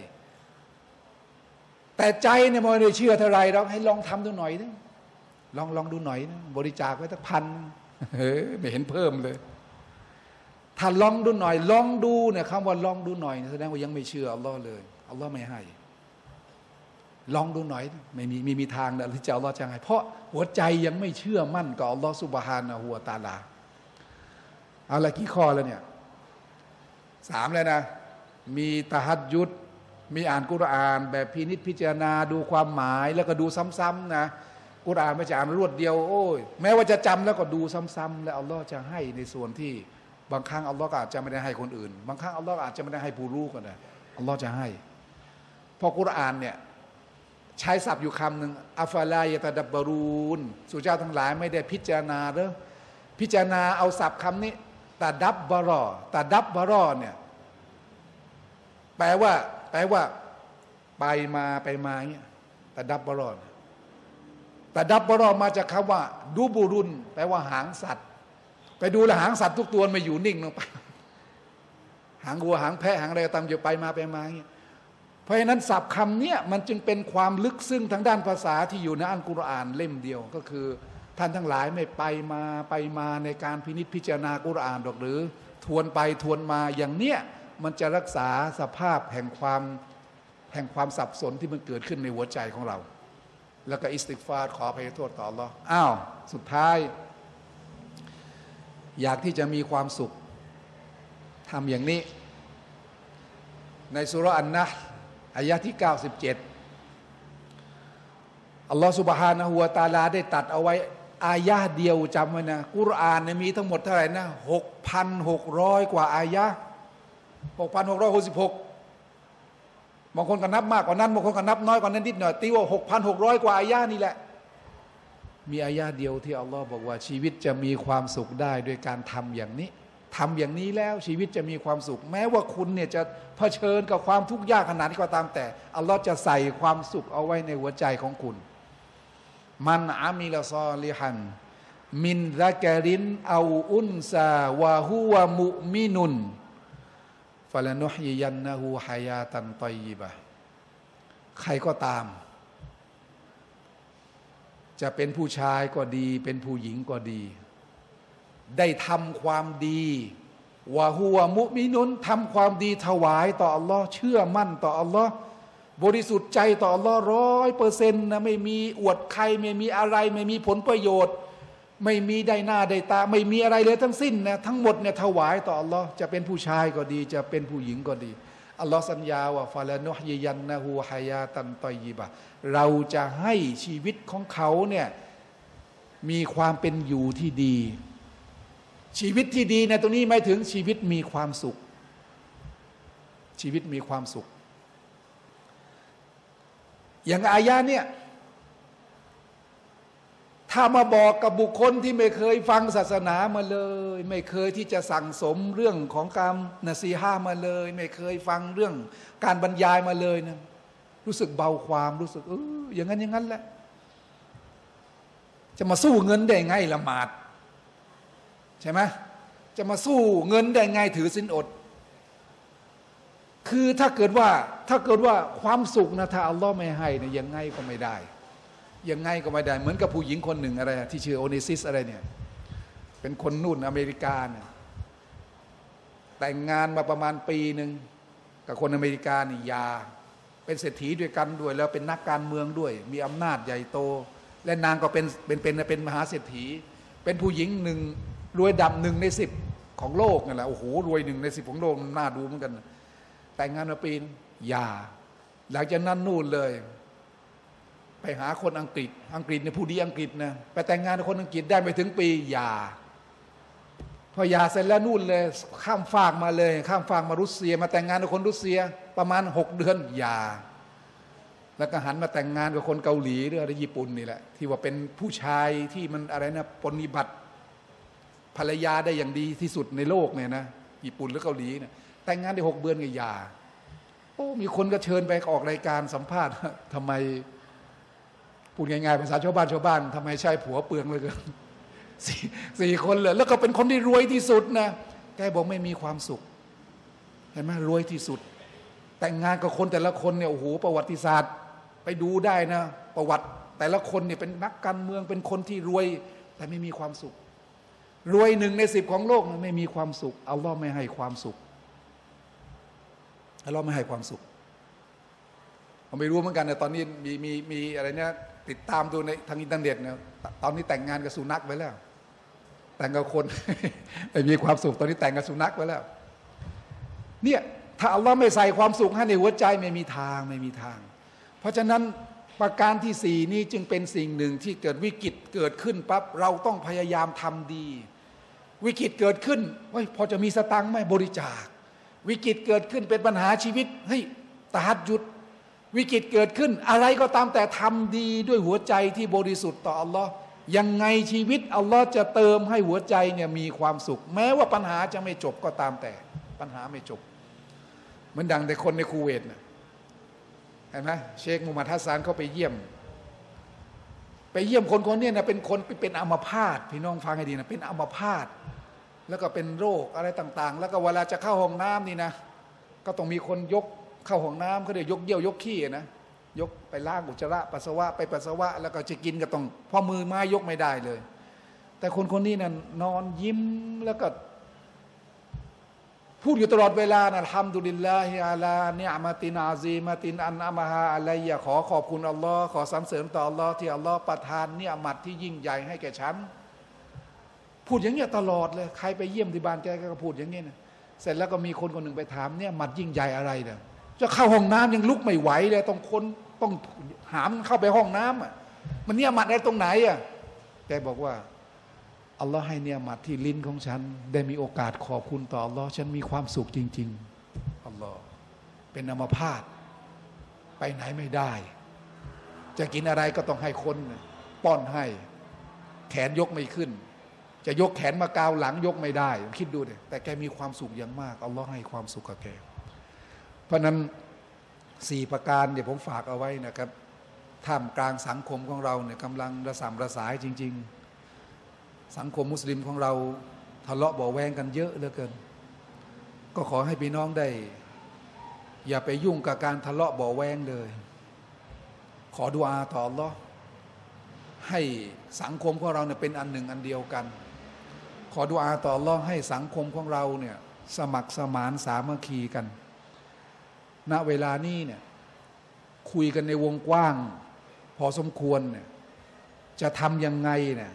แต่ใจเนี่ยไม่ได้เชื่อเท่าไรเราให้ลองทำดูหน่อยนะลองดูหน่อยนะบริจาคไว้สัก1,000ไม่เห็นเพิ่มเลยถ้าลองดูหน่อยลองดูเนี่ยคำว่าลองดูหน่อยแสดงว่ายังไม่เชื่ออัลลอฮ์เลยอัลลอฮ์ไม่ให้ลองดูหน่อยไม่มีทางนะที่จะอัลลอฮ์จะให้เพราะหัวใจยังไม่เชื่อมั่นกับอัลลอฮ์ซุบฮานะฮูวะตะอาลาเอาละกี่ข้อแล้วเนี่ย3แล้วนะมีตะฮัดยุดมีอ่านกุรอานแบบพินิจพิจารณาดูความหมายแล้วก็ดูซ้ำๆนะกุรอานไม่ใช่อ่านรวดเดียวโอ้ยแม้ว่าจะจำแล้วก็ดูซ้ำๆแล้วอัลลอฮ์จะให้ในส่วนที่บางครั้งอัลลอฮ์อาจจะไม่ได้ให้คนอื่นบางครั้งอัลลอฮ์อาจจะไม่ได้ให้ผู้รู้ก็ได้อัลลอฮ์จะให้เพราะกุรอานเนี่ยใช้ศัพท์อยู่คำหนึ่งอัฟลายะตะดับบารูนสุเจ้าทั้งหลายไม่ได้พิจารณาหรือพิจารณาเอาศัพท์คำนี้ตะดับบารอเนี่ยแปลว่าไปมาเงี้ยตะดับบารอมาจากคำว่าดูบูรุนแปลว่าหางสัตว์ไปดูแลหางสัตว์ทุกตัวไม่อยู่นิ่งลงไปหางวัวหางแพะหางอะไรตามอยู่ไปมาเงี้ยเพราะฉะนั้นศัพท์คำเนี้ยมันจึงเป็นความลึกซึ้งทางด้านภาษาที่อยู่ในอัลกุรอานเล่มเดียวก็คือท่านทั้งหลายไม่ไปมาในการพินิจพิจารณากุรอานหรอกหรือทวนไปทวนมาอย่างเนี้ยมันจะรักษาสภาพแห่งความสับสนที่มันเกิดขึ้นในหัวใจของเราแล้วก็อิสติฆฟารขออภัยโทษต่ออัลเลาะห์สุดท้ายอยากที่จะมีความสุขทำอย่างนี้ในซูเราะห์อันนะห์อายะห์ที่97อัลลอฮฺซุบฮานะฮูวะตะอาลาได้ตัดเอาไว้อายะห์เดียวจำไว้นะกุรอานเนี่ยมีทั้งหมดเท่าไหร่นะ 6,600 กว่าอายะห์6,666บางคนก็นับมากกว่านั้นบางคนก็นับน้อยกว่านั้นนิดหน่อยตีว่า 6,600 กว่าอายะห์นี่แหละมีอายะห์เดียวที่อัลลอฮ์บอกว่าชีวิตจะมีความสุขได้ด้วยการทำอย่างนี้แล้วชีวิตจะมีความสุขแม้ว่าคุณเนี่ยจะเผชิญกับความทุกข์ยากขนาดนี้ก็ตามแต่อัลลอฮ์จะใส่ความสุขเอาไว้ในหัวใจของคุณมันอามิลซอลิฮันมินซะกะรินเอาอุนซาวะฮุวะมุมินุนฟะลานุฮยิยันนะฮูฮายาตันฏอยยิบะห์ใครก็ตามจะเป็นผู้ชายก็ดีเป็นผู้หญิงก็ดีได้ทำความดีวะฮุวะมุมินุนทำความดีถวายต่ออัลลอฮ์เชื่อมั่นต่ออัลลอฮ์บริสุทธิ์ใจต่ออัลลอฮ์100%นะไม่มีอวดใครไม่มีอะไรไม่มีผลประโยชน์ไม่มีได้หน้าได้ตาไม่มีอะไรเลยทั้งสิ้นนะทั้งหมดเนี่ยถวายต่ออัลลอฮ์จะเป็นผู้ชายก็ดีจะเป็นผู้หญิงก็ดีอัลลอฮ์สัญญาว่าฟะลานุฮยิยันนะฮูฮายาตันฏอยยิบะห์เราจะให้ชีวิตของเขาเนี่ยมีความเป็นอยู่ที่ดีชีวิตที่ดีในตรงนี้หมายถึงชีวิตมีความสุขชีวิตมีความสุขอย่างอายะเนี่ยถ้ามาบอกกับบุคคลที่ไม่เคยฟังศาสนามาเลยไม่เคยที่จะสั่งสมเรื่องของการนะซีฮะห์มาเลยไม่เคยฟังเรื่องการบรรยายมาเลยนะรู้สึกเบาความรู้สึกอย่างนั้นแหละจะมาสู้เงินได้ไงละหมาดใช่ไหมจะมาสู้เงินได้ไงถือศีลอดคือถ้าเกิดว่าความสุขนะถ้าอัลลอฮ์ไม่ให้เนี่ยยังไงก็ไม่ได้ยังไงก็ไม่ได้เหมือนกับผู้หญิงคนหนึ่งอะไรที่ชื่อโอเนซิสอะไรเนี่ยเป็นคนนู่นอเมริกาเนี่ยแต่งงานมาประมาณปีหนึ่งกับคนอเมริกานี่เป็นเศรษฐีด้วยกันด้วยแล้วเป็นนักการเมืองด้วยมีอำนาจใหญ่โตและนางก็เป็นมหาเศรษฐีเป็นผู้หญิงหนึ่งรวยดับ1 ใน 10ของโลกนั่นแหละโอ้โหรวย1 ใน 10ของโลกน่าดูเหมือนกันแต่งงานมาปีนหย่าหลังจากนั้นนู่นเลยไปหาคนอังกฤษเนี่ยผู้ดีอังกฤษนะไปแต่งงานกับคนอังกฤษได้ไม่ถึงปีหย่าพอหย่าเสร็จแล้วนู่นเลยข้ามฟากมาเลยข้ามฟากมารัสเซียมาแต่งงานกับคนรัสเซียประมาณ6 เดือนหย่าแล้วก็หันมาแต่งงานกับคนเกาหลีหรือญี่ปุ่นนี่แหละที่ว่าเป็นผู้ชายที่มันอะไรนะปฏิบัติภรรยาได้อย่างดีที่สุดในโลกเนี่ยนะญี่ปุ่นหรือเกาหลีเนี่ยแต่งงานได้6 เดือนกับหย่าโอ้มีคนก็เชิญไปออกรายการสัมภาษณ์ทำไมพูดง่ายๆภาษาชาวบ้านทำไมใช่ผัวเปลืองเลยกันสี่คนเลยแล้วก็เป็นคนที่รวยที่สุดนะแกบอกไม่มีความสุขเห็นไหมรวยที่สุดแต่งงานกับคนแต่ละคนเนี่ยโอ้โหประวัติศาสตร์ไปดูได้นะประวัติแต่ละคนเนี่ยเป็นนักการเมืองเป็นคนที่รวยแต่ไม่มีความสุขรวย1 ใน 10ของโลกไม่มีความสุขอัลลอฮ์ไม่ให้ความสุขอัลลอฮ์ไม่ให้ความสุขผมไม่รู้เหมือนกันนะตอนนี้มีอะไรเนี่ยติดตามดูในทางอินเทอร์เน็ตเนี่ยตอนนี้แต่งงานกับสุนัขไปแล้วแต่งกับคน ไม่มีความสุขตอนนี้แต่งกับสุนัขไปแล้วเนี่ยถ้าอัลลอฮ์ไม่ใส่ความสุขให้ในหัวใจไม่มีทางเพราะฉะนั้นประการที่4นี้จึงเป็นสิ่งหนึ่งที่เกิดวิกฤตเกิดขึ้นปั๊บเราต้องพยายามทำดีวิกฤตเกิดขึ้นพอจะมีสตังค์ไหมบริจาควิกฤตเกิดขึ้นเป็นปัญหาชีวิตเฮ้ยตะฮัดยุดวิกฤตเกิดขึ้นอะไรก็ตามแต่ทำดีด้วยหัวใจที่บริสุทธิ์ต่ออัลลอฮ์ยังไงชีวิตอัลลอฮ์จะเติมให้หัวใจเนี่ยมีความสุขแม้ว่าปัญหาจะไม่จบก็ตามแต่ปัญหาไม่จบเหมือนดังแต่คนในคูเวตนะเห็นไหมเชคมูฮัมหมัดฮัสซานเขาไปเยี่ยมคนนี้นะเป็นคนเป็นอัมพาตพี่น้องฟังให้ดีนะเป็นอัมพาตแล้วก็เป็นโรคอะไรต่างๆแล้วก็เวลาจะเข้าห้องน้ำนี่นะก็ต้องมีคนยกเข้าห้องน้ำเขาเรียกยกเยี่ยวยกขี้นะยกไปล้างอุจจาระปัสสาวะไปปัสสาวะแล้วก็จะกินก็ต้องพอมือไม้ยกไม่ได้เลยแต่คนนี้นะนอนยิ้มแล้วก็พูดอยู่ตลอดเวลานะอัลฮัมดุลิลลาฮิอาลานิอ์มะตินอาซีมะตินอันอะมะฮาอะลัยยะขอขอบคุณอัลลอฮ์ขอสรรเสริญต่ออัลลอฮ์ที่อัลลอฮ์ประทานนิอ์มัตที่ยิ่งใหญ่ให้แก่ฉันพูดอย่างเงี้ยตลอดเลยใครไปเยี่ยมที่บ้านแกก็พูดอย่างเงี้ยนะเสร็จแล้วก็มีคนหนึ่งไปถามเนี่ยมัดยิ่งใหญ่อะไรเนี่ยจะเข้าห้องน้ำยังลุกไม่ไหวเลยต้องหามเข้าไปห้องน้ำอ่ะมันเนี่ยมัดอะไรตรงไหนอ่ะแกบอกว่าอัลลอฮ์ให้เนี่ยมัดที่ลิ้นของฉันได้มีโอกาสขอบคุณต่ออัลลอฮ์ฉันมีความสุขจริงๆอัลลอฮ์เป็นอัมพาตไปไหนไม่ได้จะกินอะไรก็ต้องให้คนป้อนให้แขนยกไม่ขึ้นจะยกแขนมากาวหลังยกไม่ได้คิดดูดิแต่แกมีความสุขอย่างมากอัลลอฮ์ให้ความสุขกับแกเพราะนั้น4 ประการเดี๋ยวผมฝากเอาไว้นะครับท่ามกลางสังคมของเราเนี่ยกำลังระสำระสายจริงๆสังคมมุสลิมของเราทะเลาะเบาะแวงกันเยอะเหลือเกินก็ขอให้พี่น้องได้อย่าไปยุ่งกับการทะเลาะเบาะแวงเลยขอดุอาต่ออัลลอฮ์ให้สังคมของเราเนี่ยเป็นอันหนึ่งอันเดียวกันขอดุอาต่ออัลลอฮ์ให้สังคมของเราเนี่ยสมัครสมานสามัคคีกันณเวลานี้เนี่ยคุยกันในวงกว้างพอสมควรเนี่ยจะทำยังไงเนี่ย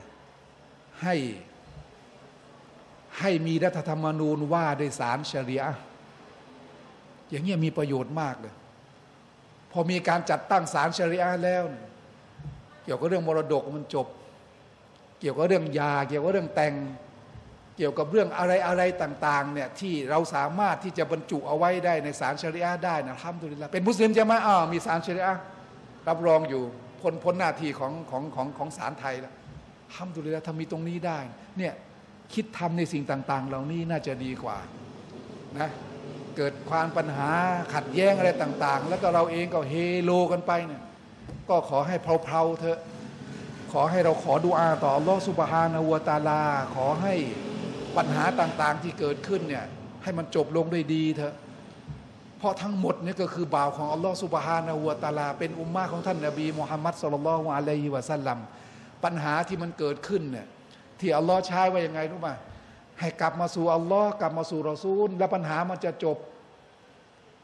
ให้มีรัฐธรรมนูญว่าด้วยศาลชะรีอะห์อย่างเงี้ยมีประโยชน์มากเลยพอมีการจัดตั้งศาลชะรีอะห์แล้วเกี่ยวกับเรื่องมรดกมันจบเกี่ยวกับเรื่องยาเกี่ยวกับเรื่องแต่งเกี่ยวกับเรื่องอะไรต่างๆเนี่ยที่เราสามารถที่จะบรรจุเอาไว้ได้ในศาลชะรีอะห์ได้นะอัลฮัมดุลิลลาห์เป็นมุสลิมใช่ไหมมีศาลชะรีอะห์รับรองอยู่พ้นหน้าที่ของศาลไทยแล้วอัลฮัมดุลิลลาห์ถ้ามีตรงนี้ได้เนี่ยคิดทำในสิ่งต่างๆเหล่านี้น่าจะดีกว่านะเกิดความปัญหาขัดแย้งอะไรต่างๆแล้วก็เราเองก็เฮโลกันไปเนี่ยก็ขอให้เพลาๆเถอะขอให้เราขอดุอาต่ออัลลอฮฺซุบฮานะฮูวะตะอาลาขอให้ปัญหาต่างๆที่เกิดขึ้นเนี่ยให้มันจบลงด้วยดีเถอะเพราะทั้งหมดนี่ก็คือบ่าวของอัลลอฮฺซุบฮานะฮูวะตะอาลาเป็นอุมมะของท่านนบีมุฮัมมัดศ็อลลัลลอฮุอะลัยฮิวะซัลลัมปัญหาที่มันเกิดขึ้นเนี่ยที่อัลลอฮ์ใช้ว่ายังไงรู้ไหมให้กลับมาสู่อัลลอฮ์กลับมาสู่รอซูลแล้วปัญหามันจะจบ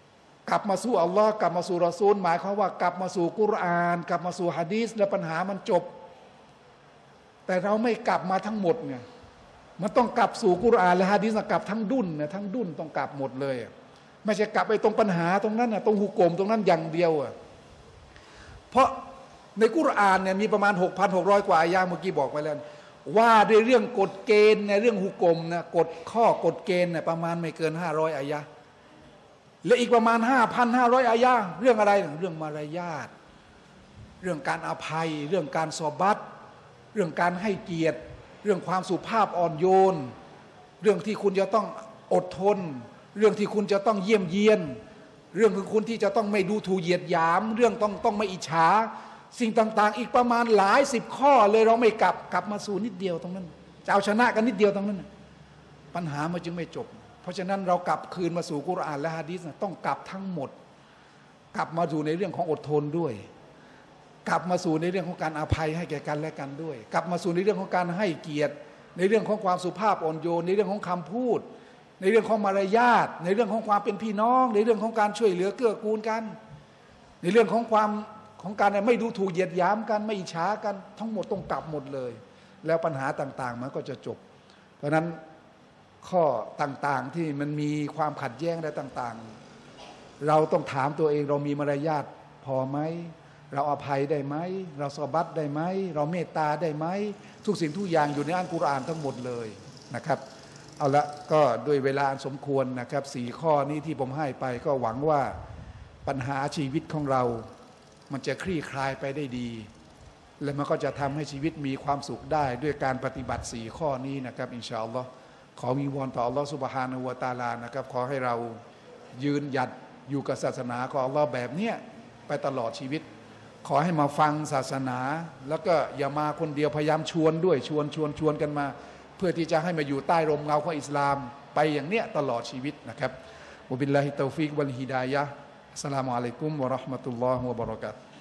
กลับมาสู่อัลลอฮ์กลับมาสู่รอซูลหมายความว่ากลับมาสู่กุรอานกลับมาสู่หะดีษและปัญหามันจบแต่เราไม่กลับมาทั้งหมดไงมันต้องกลับสู่กุรอานและหะดีษกลับทั้งดุนนะทั้งดุนต้องกลับหมดเลยไม่ใช่กลับไปตรงปัญหาตรงนั้นนะตรงหุกกลมตรงนั้นอย่างเดียวเพราะในกุรอานเนี่ยมีประมาณ 6,600 กว่าอายะห์เมื่อกี้บอกไว้แล้วว่าด้วยเรื่องกฎเกณฑ์ในเรื่องหุกกลมนะกฎข้อกฎเกณฑ์เนี่ยประมาณไม่เกิน500อายะห์และอีกประมาณ 5,500 อายะห์เรื่องอะไรเรื่องมารยาทเรื่องการอภัยเรื่องการซอบัตเรื่องการให้เกียรติเรื่องความสุภาพอ่อนโยนเรื่องที่คุณจะต้องอดทนเรื่องที่คุณจะต้องเยี่ยมเยียนเรื่องของคุณที่จะต้องไม่ดูถูกเหยียดหยามเรื่องต้องไม่อิจฉาสิ่งต่างๆอีกประมาณหลาย10ข้อเลยเราไม่กลับมาสู่นิดเดียวตรงนั้นจะเอาชนะกันนิดเดียวตรงนั้นปัญหามันจึงไม่จบเพราะฉะนั้นเรากลับคืนมาสู่กุรอานและหะดีษต้องกลับทั้งหมดกลับมาสู่ในเรื่องของอดทนด้วยกลับมาสู่ในเรื่องของการอภัยให้แก่กันและกันด้วยกลับมาสู่ในเรื่องของการให้เกียรติในเรื่องของความสุภาพอ่อนโยนในเรื่องของคำพูดในเรื่องของมารยาทในเรื่องของความเป็นพี่น้องในเรื่องของการช่วยเหลือเกื้อกูลกันในเรื่องของการไม่ดูถูกเหยียดหยามกันไม่อิจฉากันทั้งหมดต้องกลับหมดเลยแล้วปัญหาต่างๆมันก็จะจบเพราะฉะนั้นข้อต่างๆที่มันมีความขัดแย้งอะไรต่างๆเราต้องถามตัวเองเรามีมารยาทพอไหมเราอภัยได้ไหมเราซอบัตได้ไหมเราเมตตาได้ไหมทุกสิ่งทุกอย่างอยู่ในอัลกุรอานทั้งหมดเลยนะครับเอาละก็ด้วยเวลาอันสมควรนะครับ4ข้อนี้ที่ผมให้ไปก็หวังว่าปัญหาชีวิตของเรามันจะคลี่คลายไปได้ดีและมันก็จะทำให้ชีวิตมีความสุขได้ด้วยการปฏิบัติ4ข้อนี้นะครับอินชาอัลลอฮ์ขอวิงวอนต่ออัลลอฮ์ซุบฮานะฮูวะตะอาลานะครับขอให้เรายืนหยัดอยู่กับศาสนาของอัลลอฮ์แบบเนี้ยไปตลอดชีวิตขอให้มาฟังศาสนาแล้วก็อย่ามาคนเดียวพยายามชวนด้วยชวนกันมาเพื่อที่จะให้มาอยู่ใต้ร่มเงาของอิสลามไปอย่างเนี้ยตลอดชีวิตนะครับวะบิลลาฮิตตอฟิกวัลฮิดายะฮ์อัสสลามุอะลัยกุมวะเราะห์มะตุลลอฮ์วะบะเราะกาตุฮ์